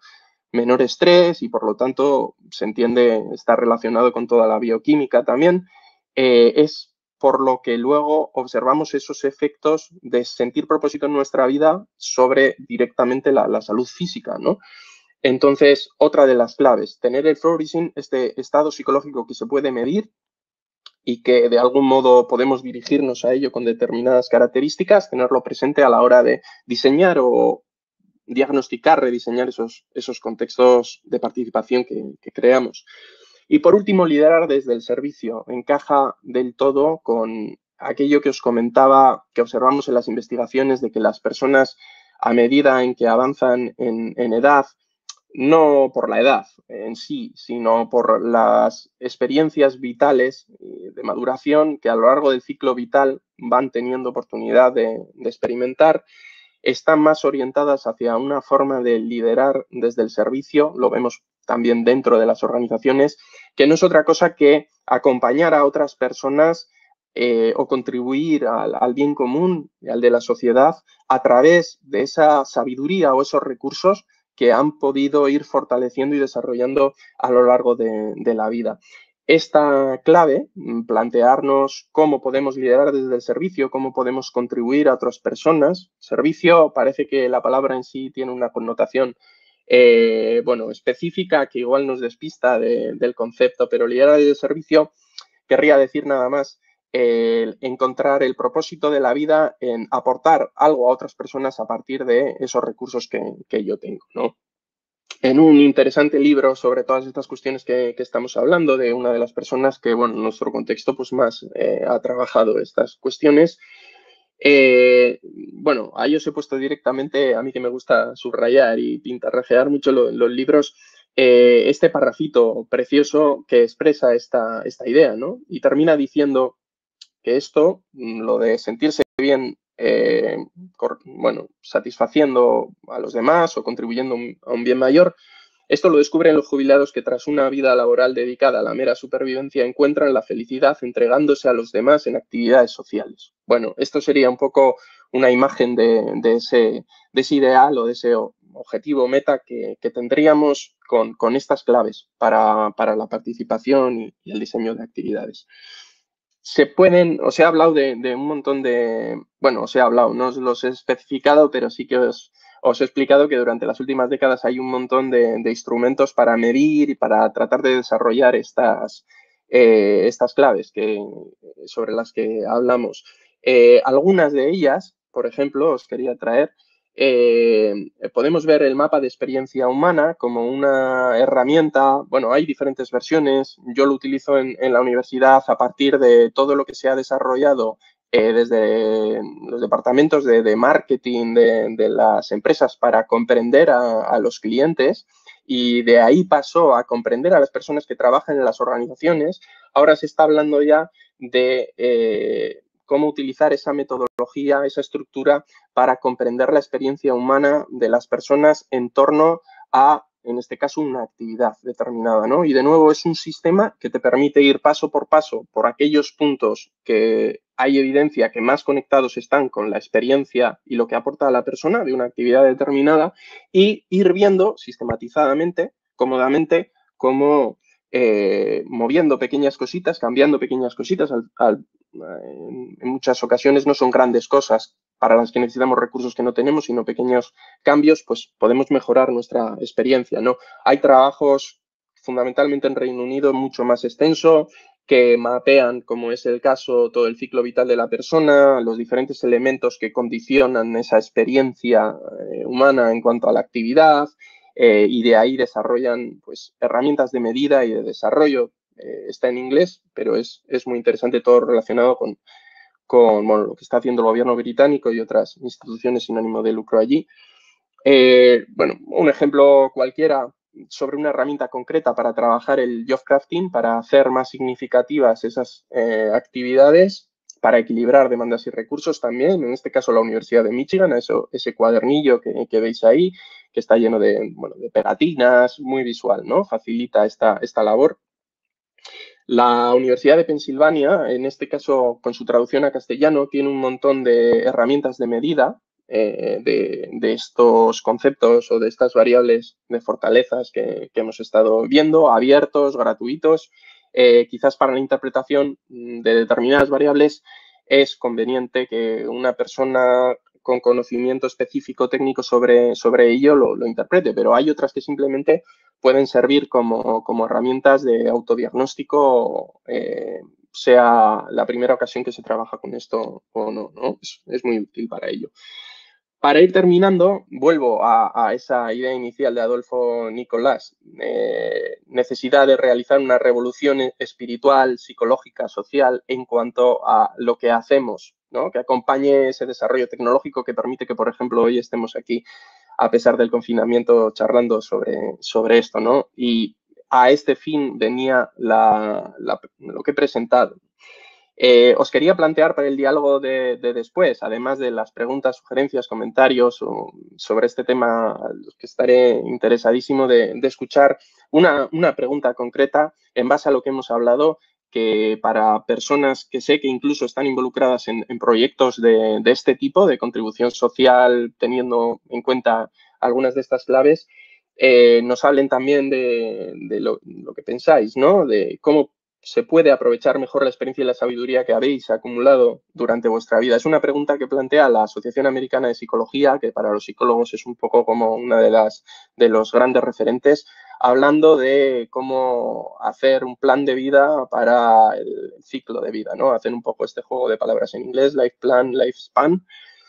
menor estrés y por lo tanto se entiende, está relacionado con toda la bioquímica también. Eh, es por lo que luego observamos esos efectos de sentir propósito en nuestra vida sobre directamente la, la salud física, ¿no? Entonces, otra de las claves, tener el flourishing, este estado psicológico que se puede medir y que de algún modo podemos dirigirnos a ello con determinadas características, tenerlo presente a la hora de diseñar o diagnosticar, rediseñar esos, esos contextos de participación que, que creamos. Y por último, liderar desde el servicio. Encaja del todo con aquello que os comentaba, que observamos en las investigaciones, de que las personas, a medida en que avanzan en, en edad, no por la edad en sí, sino por las experiencias vitales de maduración que a lo largo del ciclo vital van teniendo oportunidad de, de experimentar, están más orientadas hacia una forma de liderar desde el servicio, lo vemos también dentro de las organizaciones, que no es otra cosa que acompañar a otras personas eh, o contribuir al, al bien común y al de la sociedad a través de esa sabiduría o esos recursos que han podido ir fortaleciendo y desarrollando a lo largo de, de la vida. Esta clave, plantearnos cómo podemos liderar desde el servicio, cómo podemos contribuir a otras personas. Servicio, parece que la palabra en sí tiene una connotación eh, bueno, específica que igual nos despista de, del concepto, pero liderar desde el servicio querría decir nada más eh, encontrar el propósito de la vida en aportar algo a otras personas a partir de esos recursos que, que yo tengo, ¿no? En un interesante libro sobre todas estas cuestiones que, que estamos hablando, de una de las personas que, bueno, en nuestro contexto, pues más eh, ha trabajado estas cuestiones. Eh, bueno, ahí os he puesto directamente, a mí que me gusta subrayar y pintarrajear mucho lo, los libros, eh, este parrafito precioso que expresa esta, esta idea, ¿no? Y termina diciendo que esto, lo de sentirse bien, eh, bueno, satisfaciendo a los demás o contribuyendo a un bien mayor, esto lo descubren los jubilados que tras una vida laboral dedicada a la mera supervivencia encuentran la felicidad entregándose a los demás en actividades sociales. Bueno, esto sería un poco una imagen de, de, ese, de ese ideal o de ese objetivo meta que, que tendríamos con, con estas claves para, para la participación y, y el diseño de actividades. Se pueden, os he hablado de, de un montón de, bueno, os he hablado, no os los he especificado, pero sí que os, os he explicado que durante las últimas décadas hay un montón de, de instrumentos para medir y para tratar de desarrollar estas, eh, estas claves que, sobre las que hablamos. Eh, algunas de ellas, por ejemplo, os quería traer, Eh, podemos ver el mapa de experiencia humana como una herramienta. Bueno, hay diferentes versiones. Yo lo utilizo en, en la universidad a partir de todo lo que se ha desarrollado eh, desde los departamentos de, de marketing de, de las empresas para comprender a, a los clientes, y de ahí pasó a comprender a las personas que trabajan en las organizaciones. Ahora se está hablando ya de eh, cómo utilizar esa metodología, esa estructura para comprender la experiencia humana de las personas en torno a, en este caso, una actividad determinada, ¿no? Y de nuevo es un sistema que te permite ir paso por paso por aquellos puntos que hay evidencia que más conectados están con la experiencia y lo que aporta a la persona de una actividad determinada, y ir viendo sistematizadamente, cómodamente, cómo eh, moviendo pequeñas cositas, cambiando pequeñas cositas, al, al, en, en muchas ocasiones no son grandes cosas para las que necesitamos recursos que no tenemos, sino pequeños cambios, pues podemos mejorar nuestra experiencia, ¿no? Hay trabajos fundamentalmente en Reino Unido mucho más extenso que mapean, como es el caso, todo el ciclo vital de la persona, los diferentes elementos que condicionan esa experiencia eh, humana en cuanto a la actividad, eh, y de ahí desarrollan pues herramientas de medida y de desarrollo. Eh, está en inglés, pero es, es muy interesante todo relacionado con con bueno, lo que está haciendo el gobierno británico y otras instituciones sin ánimo de lucro allí. Eh, bueno, un ejemplo cualquiera sobre una herramienta concreta para trabajar el job crafting, para hacer más significativas esas eh, actividades, para equilibrar demandas y recursos también, en este caso la Universidad de Michigan, eso, ese cuadernillo que, que veis ahí, que está lleno de, bueno, de pegatinas, muy visual, ¿no? Facilita esta, esta labor. La Universidad de Pensilvania, en este caso con su traducción a castellano, tiene un montón de herramientas de medida eh, de, de estos conceptos o de estas variables de fortalezas que, que hemos estado viendo, abiertos, gratuitos. Eh, quizás para la interpretación de determinadas variables es conveniente que una persona con conocimiento específico técnico sobre, sobre ello lo, lo interprete, pero hay otras que simplemente pueden servir como, como herramientas de autodiagnóstico, eh, sea la primera ocasión que se trabaja con esto o no, ¿no? Es, es muy útil para ello. Para ir terminando, vuelvo a, a esa idea inicial de Adolfo Nicolás, eh, necesidad de realizar una revolución espiritual, psicológica, social en cuanto a lo que hacemos, ¿no? Que acompañe ese desarrollo tecnológico que permite que, por ejemplo, hoy estemos aquí a pesar del confinamiento charlando sobre, sobre esto, ¿no? Y a este fin venía la, la, lo que he presentado. Eh, os quería plantear para el diálogo de, de después, además de las preguntas, sugerencias, comentarios o, sobre este tema, a los que estaré interesadísimo de, de escuchar, una, una pregunta concreta en base a lo que hemos hablado, que para personas que sé que incluso están involucradas en, en proyectos de, de este tipo, de contribución social, teniendo en cuenta algunas de estas claves, eh, nos hablen también de, de lo, lo que pensáis, ¿no? De cómo se puede aprovechar mejor la experiencia y la sabiduría que habéis acumulado durante vuestra vida. Es una pregunta que plantea la Asociación Americana de Psicología, que para los psicólogos es un poco como una de las de los grandes referentes, hablando de cómo hacer un plan de vida para el ciclo de vida, ¿no? Hacen un poco este juego de palabras en inglés, life plan, lifespan.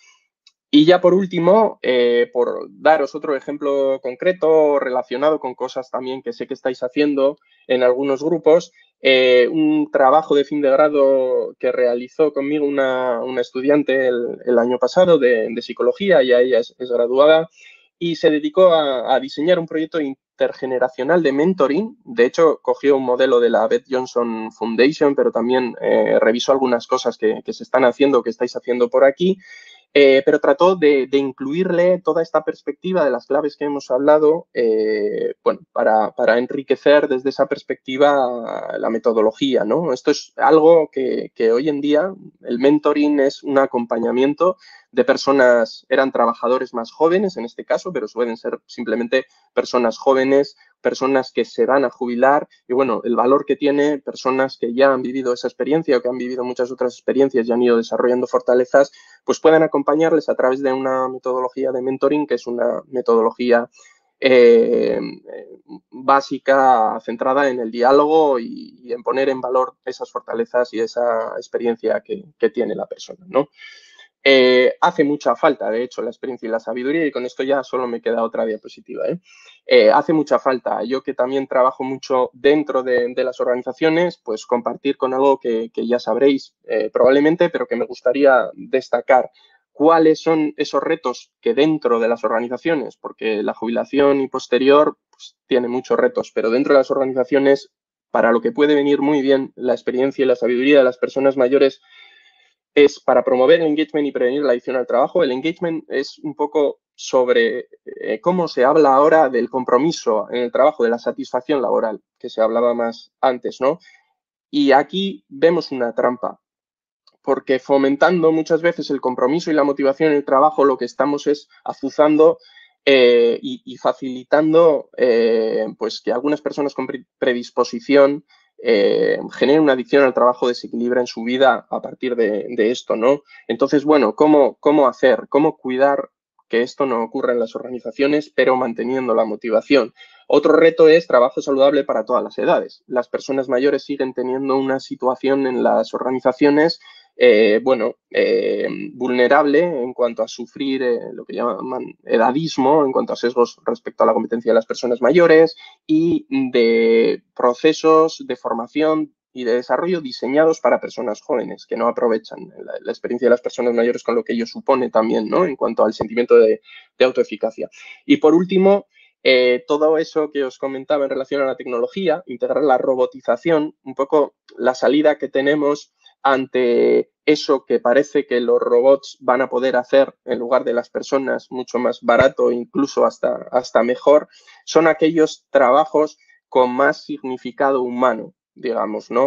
Y ya por último, eh, por daros otro ejemplo concreto relacionado con cosas también que sé que estáis haciendo en algunos grupos, eh, un trabajo de fin de grado que realizó conmigo una, una estudiante el, el año pasado de, de psicología, ya ella es, es graduada, y se dedicó a, a diseñar un proyecto intergeneracional de mentoring. De hecho, cogió un modelo de la Beth Johnson Foundation, pero también eh, revisó algunas cosas que, que se están haciendo, que estáis haciendo por aquí. Eh, pero trató de, de incluirle toda esta perspectiva de las claves que hemos hablado, eh, bueno, para, para enriquecer desde esa perspectiva la metodología, ¿no? Esto es algo que, que hoy en día el mentoring es un acompañamiento de personas, eran trabajadores más jóvenes en este caso, pero pueden ser simplemente personas jóvenes, personas que se van a jubilar y, bueno, el valor que tiene personas que ya han vivido esa experiencia o que han vivido muchas otras experiencias y han ido desarrollando fortalezas, pues pueden acompañarles a través de una metodología de mentoring, que es una metodología eh, básica, centrada en el diálogo y, y en poner en valor esas fortalezas y esa experiencia que, que tiene la persona, ¿no? Eh, hace mucha falta, de hecho, la experiencia y la sabiduría, y con esto ya solo me queda otra diapositiva. ¿eh? Eh, hace mucha falta. Yo que también trabajo mucho dentro de, de las organizaciones, pues compartir con algo que, que ya sabréis eh, probablemente, pero que me gustaría destacar. ¿Cuáles son esos retos que dentro de las organizaciones? Porque la jubilación y posterior pues, tiene muchos retos, pero dentro de las organizaciones, para lo que puede venir muy bien la experiencia y la sabiduría de las personas mayores, es para promover el engagement y prevenir la adicción al trabajo. El engagement es un poco sobre eh, cómo se habla ahora del compromiso en el trabajo, de la satisfacción laboral, que se hablaba más antes, ¿no? Y aquí vemos una trampa, porque fomentando muchas veces el compromiso y la motivación en el trabajo, lo que estamos es azuzando eh, y, y facilitando eh, pues que algunas personas con predisposición Eh, genera una adicción al trabajo, desequilibra en su vida a partir de, de esto, ¿no? Entonces, bueno, ¿cómo, cómo hacer? ¿Cómo cuidar que esto no ocurra en las organizaciones, pero manteniendo la motivación? Otro reto es trabajo saludable para todas las edades. Las personas mayores siguen teniendo una situación en las organizaciones Eh, bueno, eh, vulnerable en cuanto a sufrir eh, lo que llaman edadismo, en cuanto a sesgos respecto a la competencia de las personas mayores y de procesos de formación y de desarrollo diseñados para personas jóvenes que no aprovechan la, la experiencia de las personas mayores con lo que ello supone también, ¿no? En cuanto al sentimiento de, de autoeficacia. Y por último, eh, todo eso que os comentaba en relación a la tecnología, integrar la robotización, un poco la salida que tenemos ante eso que parece que los robots van a poder hacer en lugar de las personas mucho más barato, incluso hasta, hasta mejor, son aquellos trabajos con más significado humano, digamos, ¿no?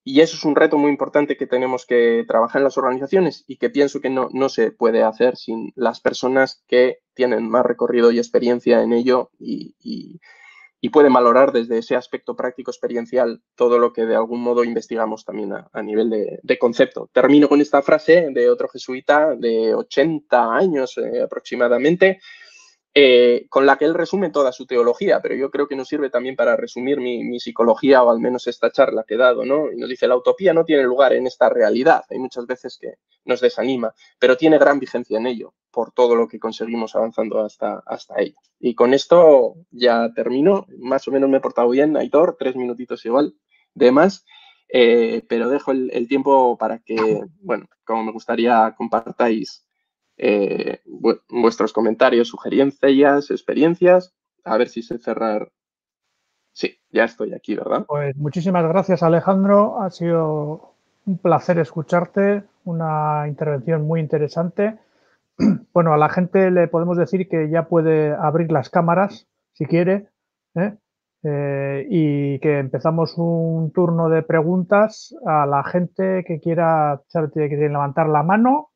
y eso es un reto muy importante que tenemos que trabajar en las organizaciones y que pienso que no, no se puede hacer sin las personas que tienen más recorrido y experiencia en ello y, y, y pueden valorar desde ese aspecto práctico experiencial todo lo que de algún modo investigamos también a, a nivel de, de concepto. Termino con esta frase de otro jesuita de ochenta años eh, aproximadamente, Eh, con la que él resume toda su teología, pero yo creo que nos sirve también para resumir mi, mi psicología, o al menos esta charla que he dado, ¿no? Y nos dice, la utopía no tiene lugar en esta realidad. Hay muchas veces que nos desanima, pero tiene gran vigencia en ello, por todo lo que conseguimos avanzando hasta, hasta ello. Y con esto ya termino. Más o menos me he portado bien, Aitor, tres minutitos igual de más, eh, pero dejo el, el tiempo para que, bueno, como me gustaría compartáis Eh, vu vuestros comentarios, sugerencias, experiencias, a ver si sé cerrar. Sí, ya estoy aquí, ¿verdad? Pues muchísimas gracias, Alejandro. Ha sido un placer escucharte, una intervención muy interesante. Bueno, a la gente le podemos decir que ya puede abrir las cámaras, si quiere, ¿eh? Eh, y que empezamos un turno de preguntas a la gente que quiera, que quiera levantar la mano.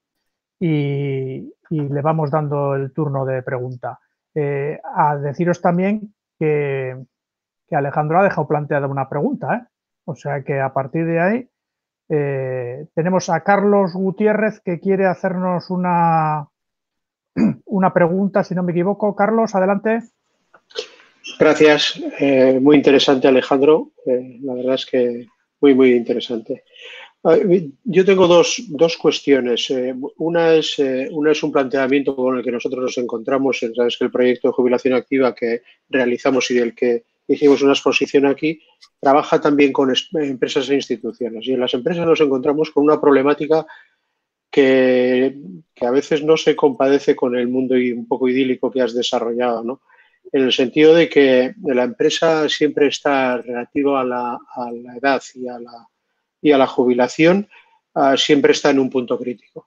Y, y le vamos dando el turno de pregunta. Eh, a deciros también que, que Alejandro ha dejado planteada una pregunta, ¿eh? O sea que a partir de ahí eh, tenemos a Carlos Gutiérrez que quiere hacernos una, una pregunta, si no me equivoco. Carlos, adelante. Gracias. Eh, muy interesante, Alejandro. Eh, la verdad es que muy, muy interesante. Yo tengo dos, dos cuestiones. Eh, una, es, eh, una es un planteamiento con el que nosotros nos encontramos. Sabes que el proyecto de jubilación activa que realizamos y del que hicimos una exposición aquí trabaja también con empresas e instituciones. Y en las empresas nos encontramos con una problemática que, que a veces no se compadece con el mundo un poco idílico que has desarrollado, ¿no? En el sentido de que la empresa siempre está relativa a la, a la edad y a la y a la jubilación, uh, siempre está en un punto crítico.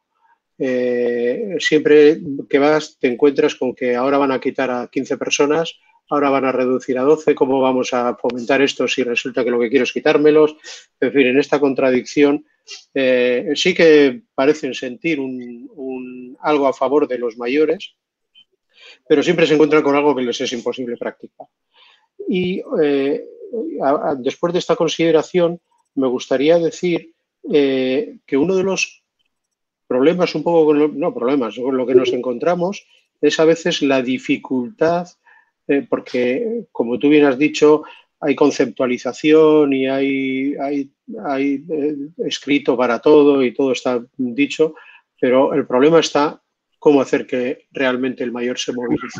Eh, siempre que vas te encuentras con que ahora van a quitar a quince personas, ahora van a reducir a doce, ¿cómo vamos a fomentar esto si resulta que lo que quiero es quitármelos? En fin, en esta contradicción eh, sí que parecen sentir un, un, algo a favor de los mayores, pero siempre se encuentran con algo que les es imposible practicar. Y eh, a, a, después de esta consideración, me gustaría decir eh, que uno de los problemas, un poco, no problemas, con lo que nos encontramos es a veces la dificultad, eh, porque como tú bien has dicho, hay conceptualización y hay, hay, hay eh, escrito para todo y todo está dicho, pero el problema está cómo hacer que realmente el mayor se movilice.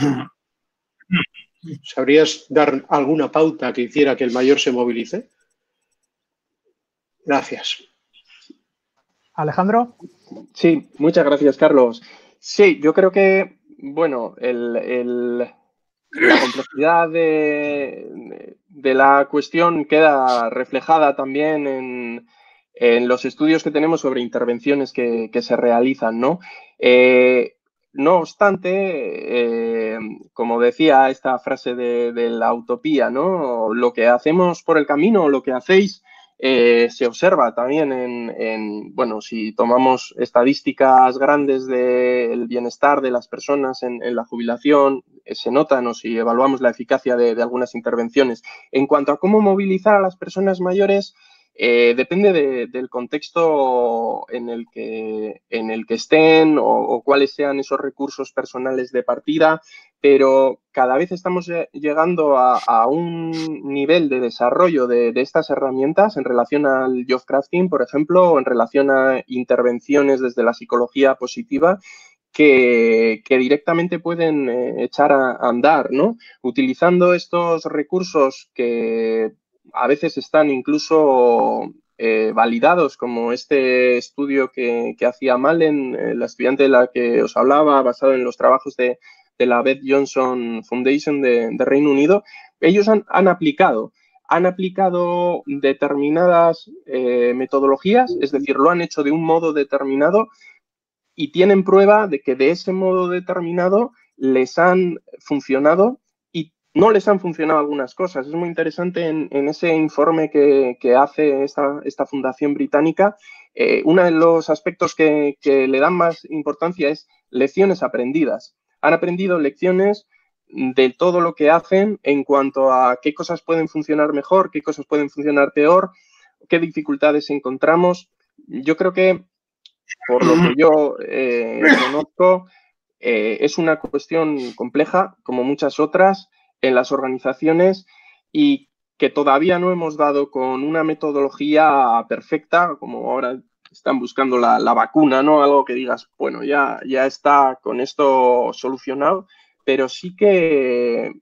¿Sabrías dar alguna pauta que hiciera que el mayor se movilice? Gracias. Alejandro. Sí, muchas gracias, Carlos. Sí, yo creo que, bueno, el, el, la complejidad de, de la cuestión queda reflejada también en, en los estudios que tenemos sobre intervenciones que, que se realizan, ¿no? Eh, no obstante, eh, como decía esta frase de, de la utopía, ¿no? Lo que hacemos por el camino, lo que hacéis, Eh, se observa también en, en, bueno, si tomamos estadísticas grandes del bienestar de las personas en, en la jubilación, eh, se notan, o si evaluamos la eficacia de, de algunas intervenciones. En cuanto a cómo movilizar a las personas mayores, eh, depende de, del contexto en el que, en el que estén o, o cuáles sean esos recursos personales de partida, pero cada vez estamos llegando a, a un nivel de desarrollo de, de estas herramientas en relación al job crafting, por ejemplo, o en relación a intervenciones desde la psicología positiva, que, que directamente pueden eh, echar a andar, ¿no? Utilizando estos recursos que a veces están incluso eh, validados, como este estudio que, que hacía Malen, eh, la estudiante de la que os hablaba, basado en los trabajos de, de la Beth Johnson Foundation de, de Reino Unido. Ellos han, han aplicado han aplicado determinadas eh, metodologías, es decir, lo han hecho de un modo determinado y tienen prueba de que de ese modo determinado les han funcionado y no les han funcionado algunas cosas. Es muy interesante en, en ese informe que, que hace esta, esta fundación británica. Eh, uno de los aspectos que, que le dan más importancia es lecciones aprendidas. Han aprendido lecciones de todo lo que hacen en cuanto a qué cosas pueden funcionar mejor, qué cosas pueden funcionar peor, qué dificultades encontramos. Yo creo que, por lo que yo eh, conozco, eh, es una cuestión compleja, como muchas otras, en las organizaciones y que todavía no hemos dado con una metodología perfecta, como ahora están buscando la, la vacuna, ¿no? Algo que digas, bueno, ya, ya está con esto solucionado, pero sí que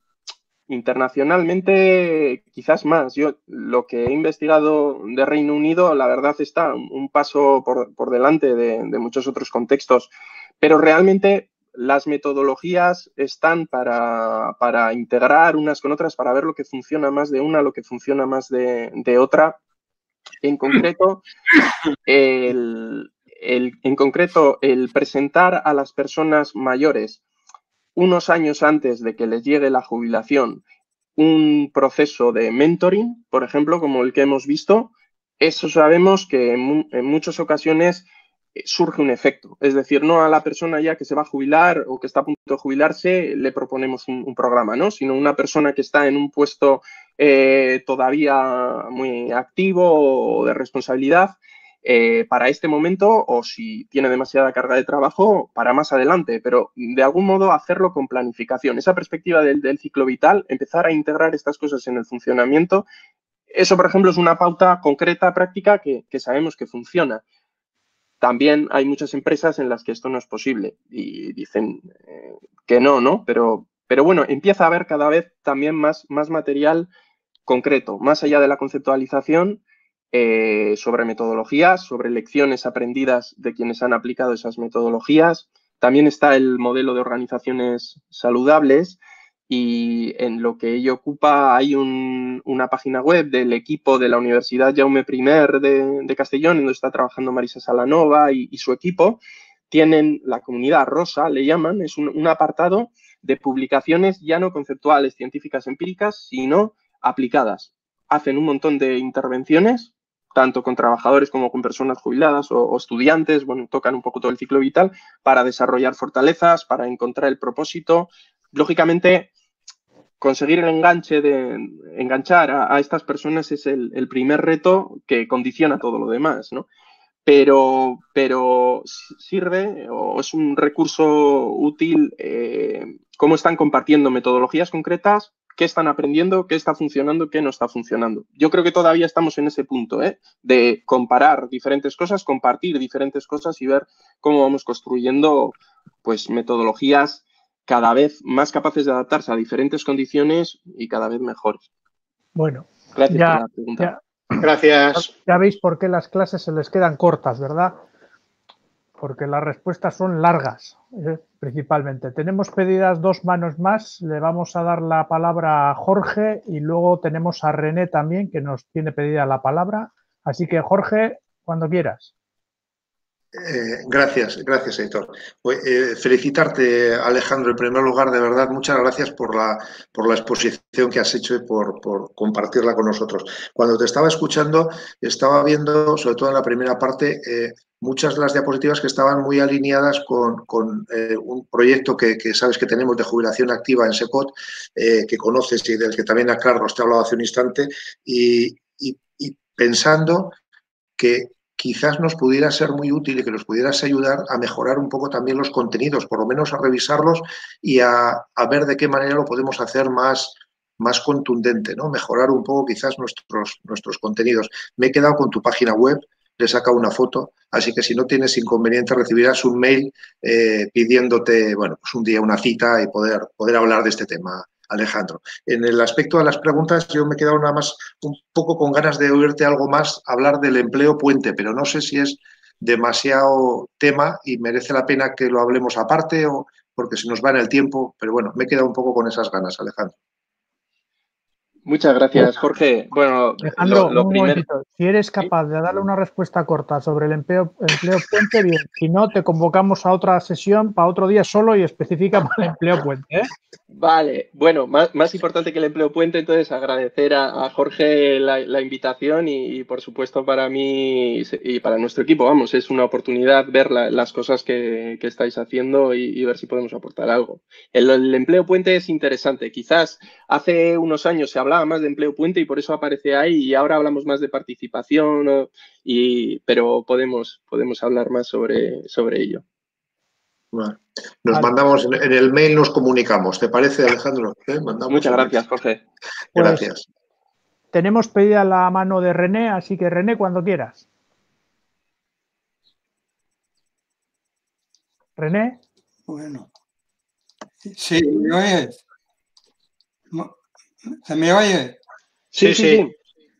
internacionalmente quizás más. Yo lo que he investigado de Reino Unido, la verdad está un, un paso por, por delante de, de muchos otros contextos, pero realmente las metodologías están para, para integrar unas con otras, para ver lo que funciona más de una, lo que funciona más de, de otra. En concreto, el, el, en concreto, el presentar a las personas mayores unos años antes de que les llegue la jubilación un proceso de mentoring, por ejemplo, como el que hemos visto, eso sabemos que en, en muchas ocasiones surge un efecto. Es decir, no a la persona ya que se va a jubilar o que está a punto de jubilarse le proponemos un, un programa, ¿no? Sino una persona que está en un puesto eh, todavía muy activo o de responsabilidad eh, para este momento, o si tiene demasiada carga de trabajo, para más adelante, pero de algún modo hacerlo con planificación. Esa perspectiva del, del ciclo vital, empezar a integrar estas cosas en el funcionamiento, eso, por ejemplo, es una pauta concreta, práctica, que, que sabemos que funciona. También hay muchas empresas en las que esto no es posible y dicen eh, que no, ¿no? Pero, pero bueno, empieza a haber cada vez también más, más material concreto, más allá de la conceptualización, eh, sobre metodologías, sobre lecciones aprendidas de quienes han aplicado esas metodologías. También está el modelo de organizaciones saludables y en lo que ello ocupa hay un, una página web del equipo de la Universidad Jaume primero de, de Castellón, en donde está trabajando Marisa Salanova y, y su equipo. Tienen la comunidad rosa, le llaman, es un, un apartado de publicaciones ya no conceptuales, científicas, empíricas, sino aplicadas. Hacen un montón de intervenciones, tanto con trabajadores como con personas jubiladas o, o estudiantes, bueno, tocan un poco todo el ciclo vital para desarrollar fortalezas, para encontrar el propósito. Lógicamente, conseguir el enganche de enganchar a, a estas personas es el, el primer reto que condiciona todo lo demás, ¿no? Pero, pero sirve o es un recurso útil eh, cómo están compartiendo metodologías concretas, qué están aprendiendo, qué está funcionando, qué no está funcionando. Yo creo que todavía estamos en ese punto, ¿eh? De comparar diferentes cosas, compartir diferentes cosas y ver cómo vamos construyendo pues, metodologías cada vez más capaces de adaptarse a diferentes condiciones y cada vez mejores. Bueno, gracias ya, por la pregunta. Ya, gracias. Ya veis por qué las clases se les quedan cortas, ¿verdad? Porque las respuestas son largas, ¿eh? Principalmente. Tenemos pedidas dos manos más. Le vamos a dar la palabra a Jorge y luego tenemos a René también, que nos tiene pedida la palabra. Así que, Jorge, cuando quieras. Eh, gracias, gracias, Aitor. Pues, eh, felicitarte, Alejandro, en primer lugar, de verdad, muchas gracias por la, por la exposición que has hecho y por, por compartirla con nosotros. Cuando te estaba escuchando, estaba viendo, sobre todo en la primera parte, eh, muchas de las diapositivas que estaban muy alineadas con, con eh, un proyecto que, que sabes que tenemos de jubilación activa en SECOT, eh, que conoces y del que también a Carlos te he hablado hace un instante, y, y, y pensando que quizás nos pudiera ser muy útil y que nos pudieras ayudar a mejorar un poco también los contenidos, por lo menos a revisarlos y a, a ver de qué manera lo podemos hacer más, más contundente, ¿no? Mejorar un poco quizás nuestros, nuestros contenidos. Me he quedado con tu página web, le he sacado una foto, así que si no tienes inconveniente recibirás un mail eh, pidiéndote, bueno, pues un día una cita y poder, poder hablar de este tema, Alejandro. En el aspecto de las preguntas, yo me he quedado nada más un poco con ganas de oírte algo más, hablar del empleo puente, pero no sé si es demasiado tema y merece la pena que lo hablemos aparte o porque se nos va en el tiempo, pero bueno, me he quedado un poco con esas ganas, Alejandro. Muchas gracias, Jorge. Bueno, Alejandro, lo, lo un primero... momentito. Si eres capaz de darle una respuesta corta sobre el empleo, empleo puente, bien. Si no, te convocamos a otra sesión para otro día solo y específica para el empleo puente, ¿eh? Vale, bueno, más, más importante que el empleo puente, entonces agradecer a, a Jorge la, la invitación y, y, por supuesto, para mí y para nuestro equipo, vamos, es una oportunidad ver la, las cosas que, que estáis haciendo y, y ver si podemos aportar algo. El, el empleo puente es interesante. Quizás hace unos años se hablaba más de empleo puente y por eso aparece ahí, y ahora hablamos más de participación, ¿no? y, pero podemos, podemos hablar más sobre, sobre ello. Bueno, nos vale. mandamos, en el mail nos comunicamos. ¿Te parece, Alejandro? ¿Eh? Mandamos Muchas gracias, Jorge. Pues, gracias. Tenemos pedida la mano de René, así que René, cuando quieras. René. Bueno. Sí, ¿me oyes? ¿Se me oye? Sí, sí, sí.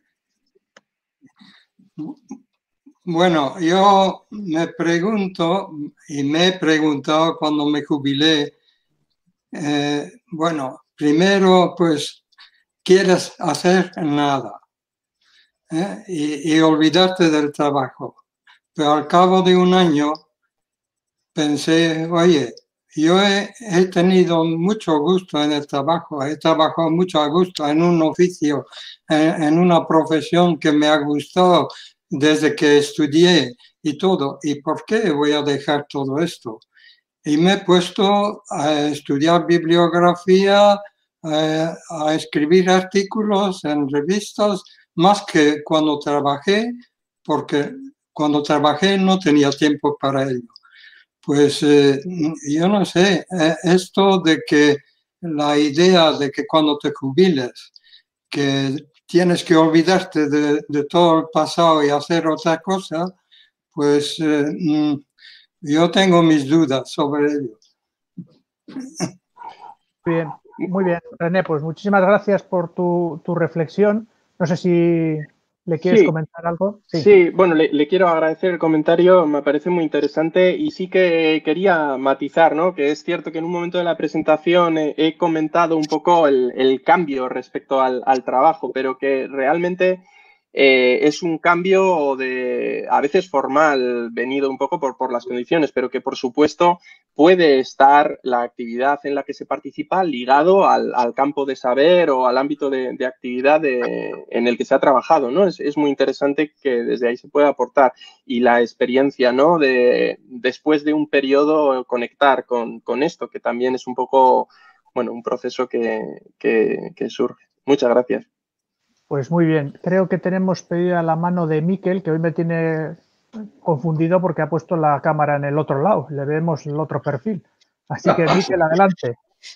Bueno, yo me pregunto, y me he preguntado cuando me jubilé, eh, bueno, primero, pues, quieres hacer nada, ¿eh? y, y olvidarte del trabajo. Pero al cabo de un año pensé, oye, yo he, he tenido mucho gusto en el trabajo, he trabajado mucho a gusto en un oficio, en, en una profesión que me ha gustado desde que estudié y todo. ¿Y por qué voy a dejar todo esto? Y me he puesto a estudiar bibliografía, eh, a escribir artículos en revistas, más que cuando trabajé, porque cuando trabajé no tenía tiempo para ello. Pues eh, yo no sé, eh, esto de que la idea de que cuando te jubiles, que tienes que olvidarte de, de todo el pasado y hacer otra cosa, pues eh, yo tengo mis dudas sobre ello. Bien, muy bien, René, pues muchísimas gracias por tu, tu reflexión. No sé si le quieres Sí, comentar algo. Sí, sí bueno, le, le quiero agradecer el comentario, me parece muy interesante y sí que quería matizar, ¿no? Que es cierto que en un momento de la presentación he, he comentado un poco el, el cambio respecto al, al trabajo, pero que realmente eh, es un cambio de, a veces formal, venido un poco por, por las condiciones, pero que por supuesto puede estar la actividad en la que se participa ligado al, al campo de saber o al ámbito de, de actividad de, en el que se ha trabajado, ¿no? Es, es muy interesante que desde ahí se pueda aportar y la experiencia, ¿no? De después de un periodo conectar con, con esto, que también es un poco, bueno, un proceso que, que, que surge. Muchas gracias. Pues muy bien, creo que tenemos pedida la mano de Miquel, que hoy me tiene confundido porque ha puesto la cámara en el otro lado, le vemos el otro perfil. Así que Miquel, adelante.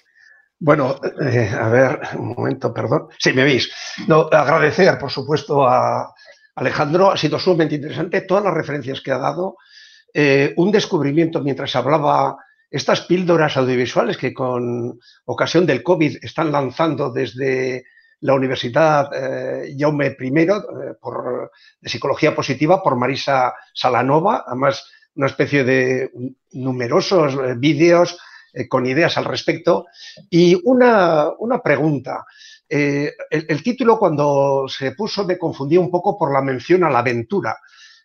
Bueno, eh, a ver, un momento, perdón. Sí, me veis. No, agradecer, por supuesto, a Alejandro. Ha sido sumamente interesante todas las referencias que ha dado. Eh, un descubrimiento mientras hablaba, estas píldoras audiovisuales que con ocasión del COVID están lanzando desde la Universidad eh, Jaume primero eh, por, de Psicología Positiva por Marisa Salanova, además una especie de numerosos eh, vídeos eh, con ideas al respecto. Y una, una pregunta, eh, el, el título cuando se puso me confundía un poco por la mención a la aventura.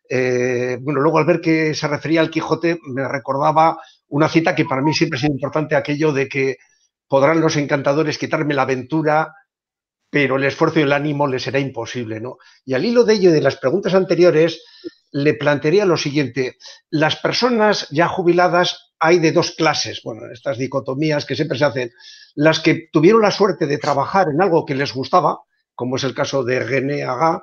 Eh, bueno, luego al ver que se refería al Quijote me recordaba una cita que para mí siempre ha sido importante, aquello de que podrán los encantadores quitarme la aventura, pero el esfuerzo y el ánimo les será imposible, ¿no? Y al hilo de ello y de las preguntas anteriores, le plantearía lo siguiente. Las personas ya jubiladas hay de dos clases, bueno, estas dicotomías que siempre se hacen. Las que tuvieron la suerte de trabajar en algo que les gustaba, como es el caso de René Agá,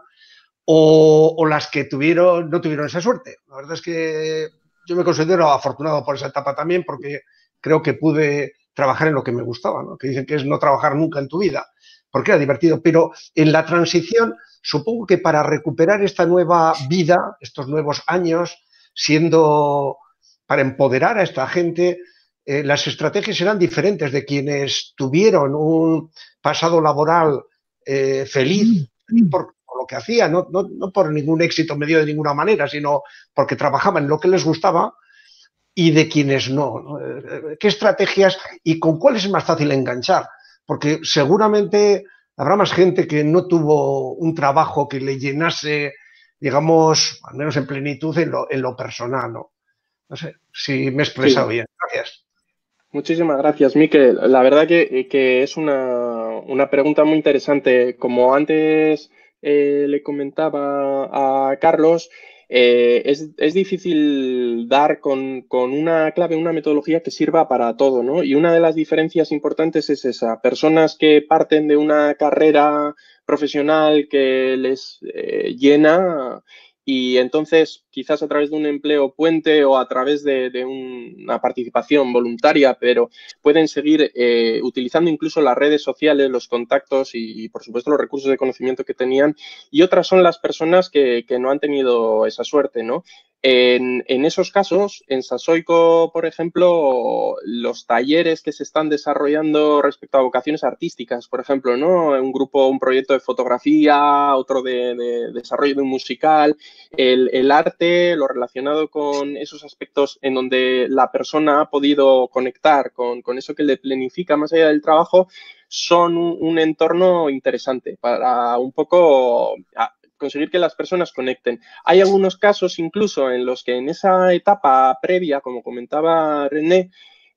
o, o las que tuvieron, no tuvieron esa suerte. La verdad es que yo me considero afortunado por esa etapa también, porque creo que pude trabajar en lo que me gustaba, ¿no? Que dicen que es no trabajar nunca en tu vida, porque era divertido, pero en la transición supongo que para recuperar esta nueva vida, estos nuevos años, siendo para empoderar a esta gente, eh, las estrategias serán diferentes de quienes tuvieron un pasado laboral eh, feliz por, por lo que hacían, no, no, no por ningún éxito medio de ninguna manera, sino porque trabajaban en lo que les gustaba, y de quienes no, ¿no? ¿Qué estrategias y con cuál es más fácil enganchar? Porque seguramente habrá más gente que no tuvo un trabajo que le llenase, digamos, al menos en plenitud en lo, en lo personal, ¿no? No sé si me he expresado Sí. bien. Gracias. Muchísimas gracias, Miquel. La verdad que, que es una, una pregunta muy interesante. Como antes eh, le comentaba a Carlos, eh, es, es difícil dar con, con una clave, una metodología que sirva para todo, ¿no? Y una de las diferencias importantes es esa. Personas que parten de una carrera profesional que les eh, llena y entonces quizás a través de un empleo puente o a través de, de una participación voluntaria, pero pueden seguir eh, utilizando incluso las redes sociales, los contactos y, y, por supuesto, los recursos de conocimiento que tenían. Y otras son las personas que, que no han tenido esa suerte, ¿no? En, en esos casos, en Sasoico, por ejemplo, los talleres que se están desarrollando respecto a vocaciones artísticas, por ejemplo, ¿no? Un grupo, un proyecto de fotografía, otro de, de desarrollo de un musical, el, el arte, lo relacionado con esos aspectos en donde la persona ha podido conectar con, con eso que le planifica más allá del trabajo, son un, un entorno interesante para un poco a, conseguir que las personas conecten. Hay algunos casos incluso en los que en esa etapa previa, como comentaba René,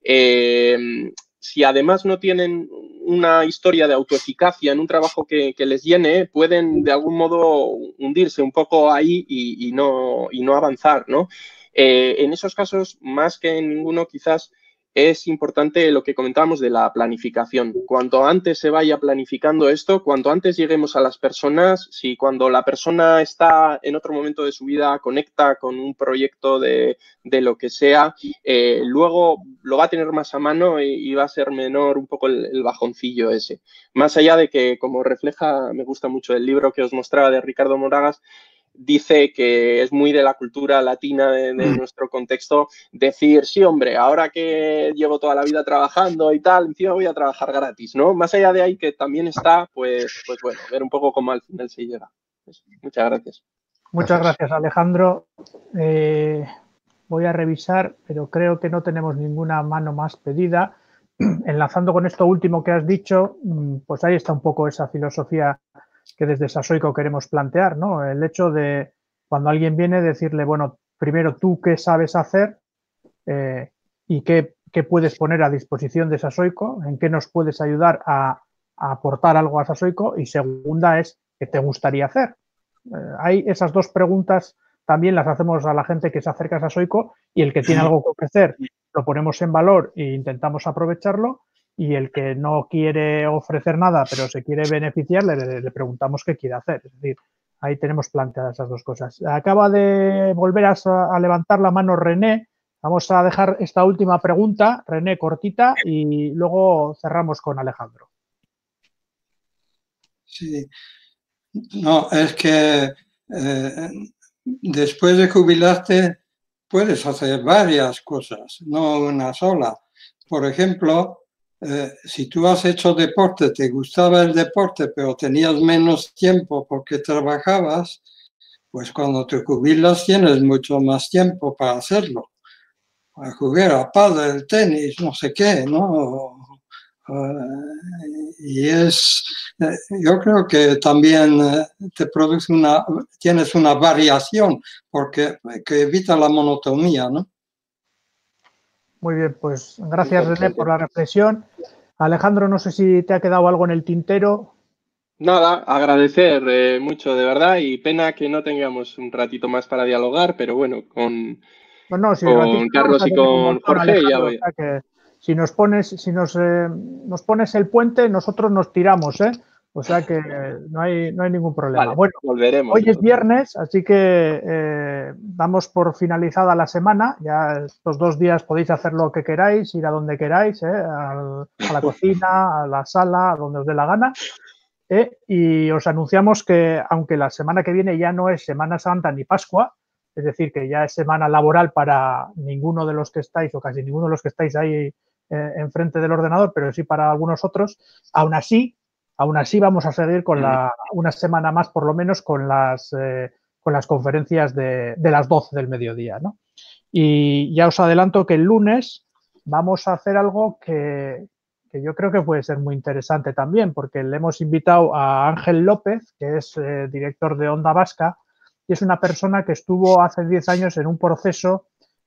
eh, si además no tienen una historia de autoeficacia en un trabajo que, que les llene, pueden de algún modo hundirse un poco ahí y, y, no, y no avanzar, ¿no? Eh, en esos casos, más que en ninguno, quizás es importante lo que comentábamos de la planificación. Cuanto antes se vaya planificando esto, cuanto antes lleguemos a las personas, si cuando la persona está en otro momento de su vida, conecta con un proyecto de, de lo que sea, eh, luego lo va a tener más a mano y, y va a ser menor un poco el, el bajoncillo ese. Más allá de que, como refleja, me gusta mucho el libro que os mostraba de Ricardo Moragas, dice que es muy de la cultura latina de, de nuestro contexto decir, sí, hombre, ahora que llevo toda la vida trabajando y tal, encima voy a trabajar gratis, ¿no? Más allá de ahí que también está, pues, pues bueno, ver un poco cómo al final se llega. Pues, muchas gracias. Muchas gracias, Alejandro. Eh, voy a revisar, pero creo que no tenemos ninguna mano más pedida. Enlazando con esto último que has dicho, pues ahí está un poco esa filosofía que desde Sasoico queremos plantear, ¿no? El hecho de cuando alguien viene decirle, bueno, primero tú qué sabes hacer eh, y qué, qué puedes poner a disposición de Sasoico, en qué nos puedes ayudar a, a aportar algo a Sasoico, y segunda es qué te gustaría hacer. Eh, hay esas dos preguntas también las hacemos a la gente que se acerca a Sasoico, y el que tiene algo que ofrecer lo ponemos en valor e intentamos aprovecharlo. Y el que no quiere ofrecer nada, pero se quiere beneficiar, le, le preguntamos qué quiere hacer. Es decir, ahí tenemos planteadas esas dos cosas. Acaba de volver a, a levantar la mano René. Vamos a dejar esta última pregunta, René, cortita, y luego cerramos con Alejandro. Sí. No, es que eh, después de jubilarte puedes hacer varias cosas, no una sola. Por ejemplo, Eh, si tú has hecho deporte, te gustaba el deporte, pero tenías menos tiempo porque trabajabas, pues cuando te jubilas tienes mucho más tiempo para hacerlo. A jugar a pádel, tenis, no sé qué, ¿no? Uh, y es, eh, yo creo que también eh, te produce una, tienes una variación porque que evita la monotonía, ¿no? Muy bien, pues gracias, René, por la reflexión. Alejandro, no sé si te ha quedado algo en el tintero. Nada, agradecer eh, mucho, de verdad, y pena que no tengamos un ratito más para dialogar, pero bueno, con, no, no, si con Carlos y con montón, Jorge Alejandro, ya voy. O sea que si nos pones, si nos, eh, nos pones el puente, nosotros nos tiramos, ¿eh? O sea que no hay, no hay ningún problema. Vale, bueno, volveremos. Hoy es viernes, así que eh, damos por finalizada la semana. Ya estos dos días podéis hacer lo que queráis, ir a donde queráis, ¿eh? a, a la cocina, a la sala, a donde os dé la gana. ¿eh? Y os anunciamos que, aunque la semana que viene ya no es Semana Santa ni Pascua, es decir, que ya es semana laboral para ninguno de los que estáis, o casi ninguno de los que estáis ahí eh, enfrente del ordenador, pero sí para algunos otros, aún así, Aún así vamos a seguir con la, una semana más por lo menos con las, eh, con las conferencias de, de las doce del mediodía, ¿no? Y ya os adelanto que el lunes vamos a hacer algo que, que yo creo que puede ser muy interesante también, porque le hemos invitado a Ángel López, que es eh, director de Onda Vasca, y es una persona que estuvo hace diez años en un proceso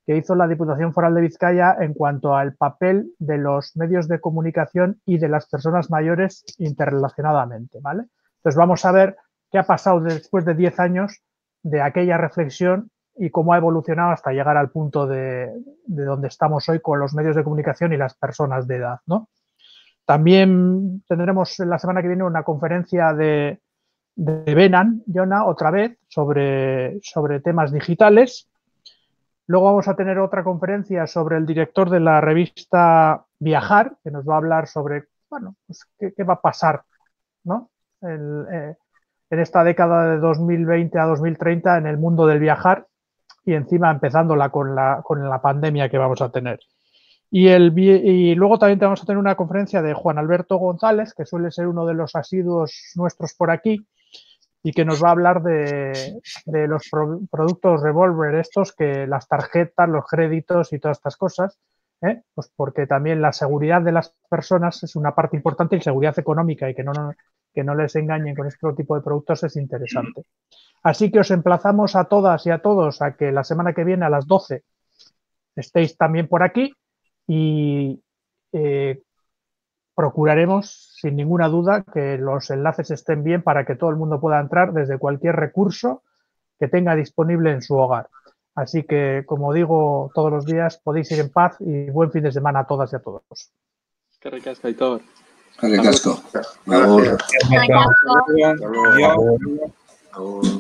que hizo la Diputación Foral de Vizcaya en cuanto al papel de los medios de comunicación y de las personas mayores interrelacionadamente, ¿vale? Entonces vamos a ver qué ha pasado después de diez años de aquella reflexión y cómo ha evolucionado hasta llegar al punto de, de donde estamos hoy con los medios de comunicación y las personas de edad, ¿no? También tendremos la semana que viene una conferencia de, de Benan, Jona, otra vez, sobre, sobre temas digitales. Luego vamos a tener otra conferencia sobre el director de la revista Viajar, que nos va a hablar sobre, bueno, pues qué, qué va a pasar, ¿no? El, eh, en esta década de dos mil veinte a dos mil treinta en el mundo del viajar y encima empezándola con la, con la pandemia que vamos a tener. Y, el, y luego también vamos a tener una conferencia de Juan Alberto González, que suele ser uno de los asiduos nuestros por aquí, y que nos va a hablar de, de los pro, productos revolver estos, que las tarjetas, los créditos y todas estas cosas, ¿eh? Pues porque también la seguridad de las personas es una parte importante y seguridad económica y que no, no, que no les engañen con este tipo de productos es interesante. Así que os emplazamos a todas y a todos a que la semana que viene a las doce estéis también por aquí y eh, procuraremos, sin ninguna duda, que los enlaces estén bien para que todo el mundo pueda entrar desde cualquier recurso que tenga disponible en su hogar. Así que, como digo todos los días, podéis ir en paz y buen fin de semana a todas y a todos. Qué ricasco, Aitor. Qué ricasco. Gracias. Gracias. Hasta luego.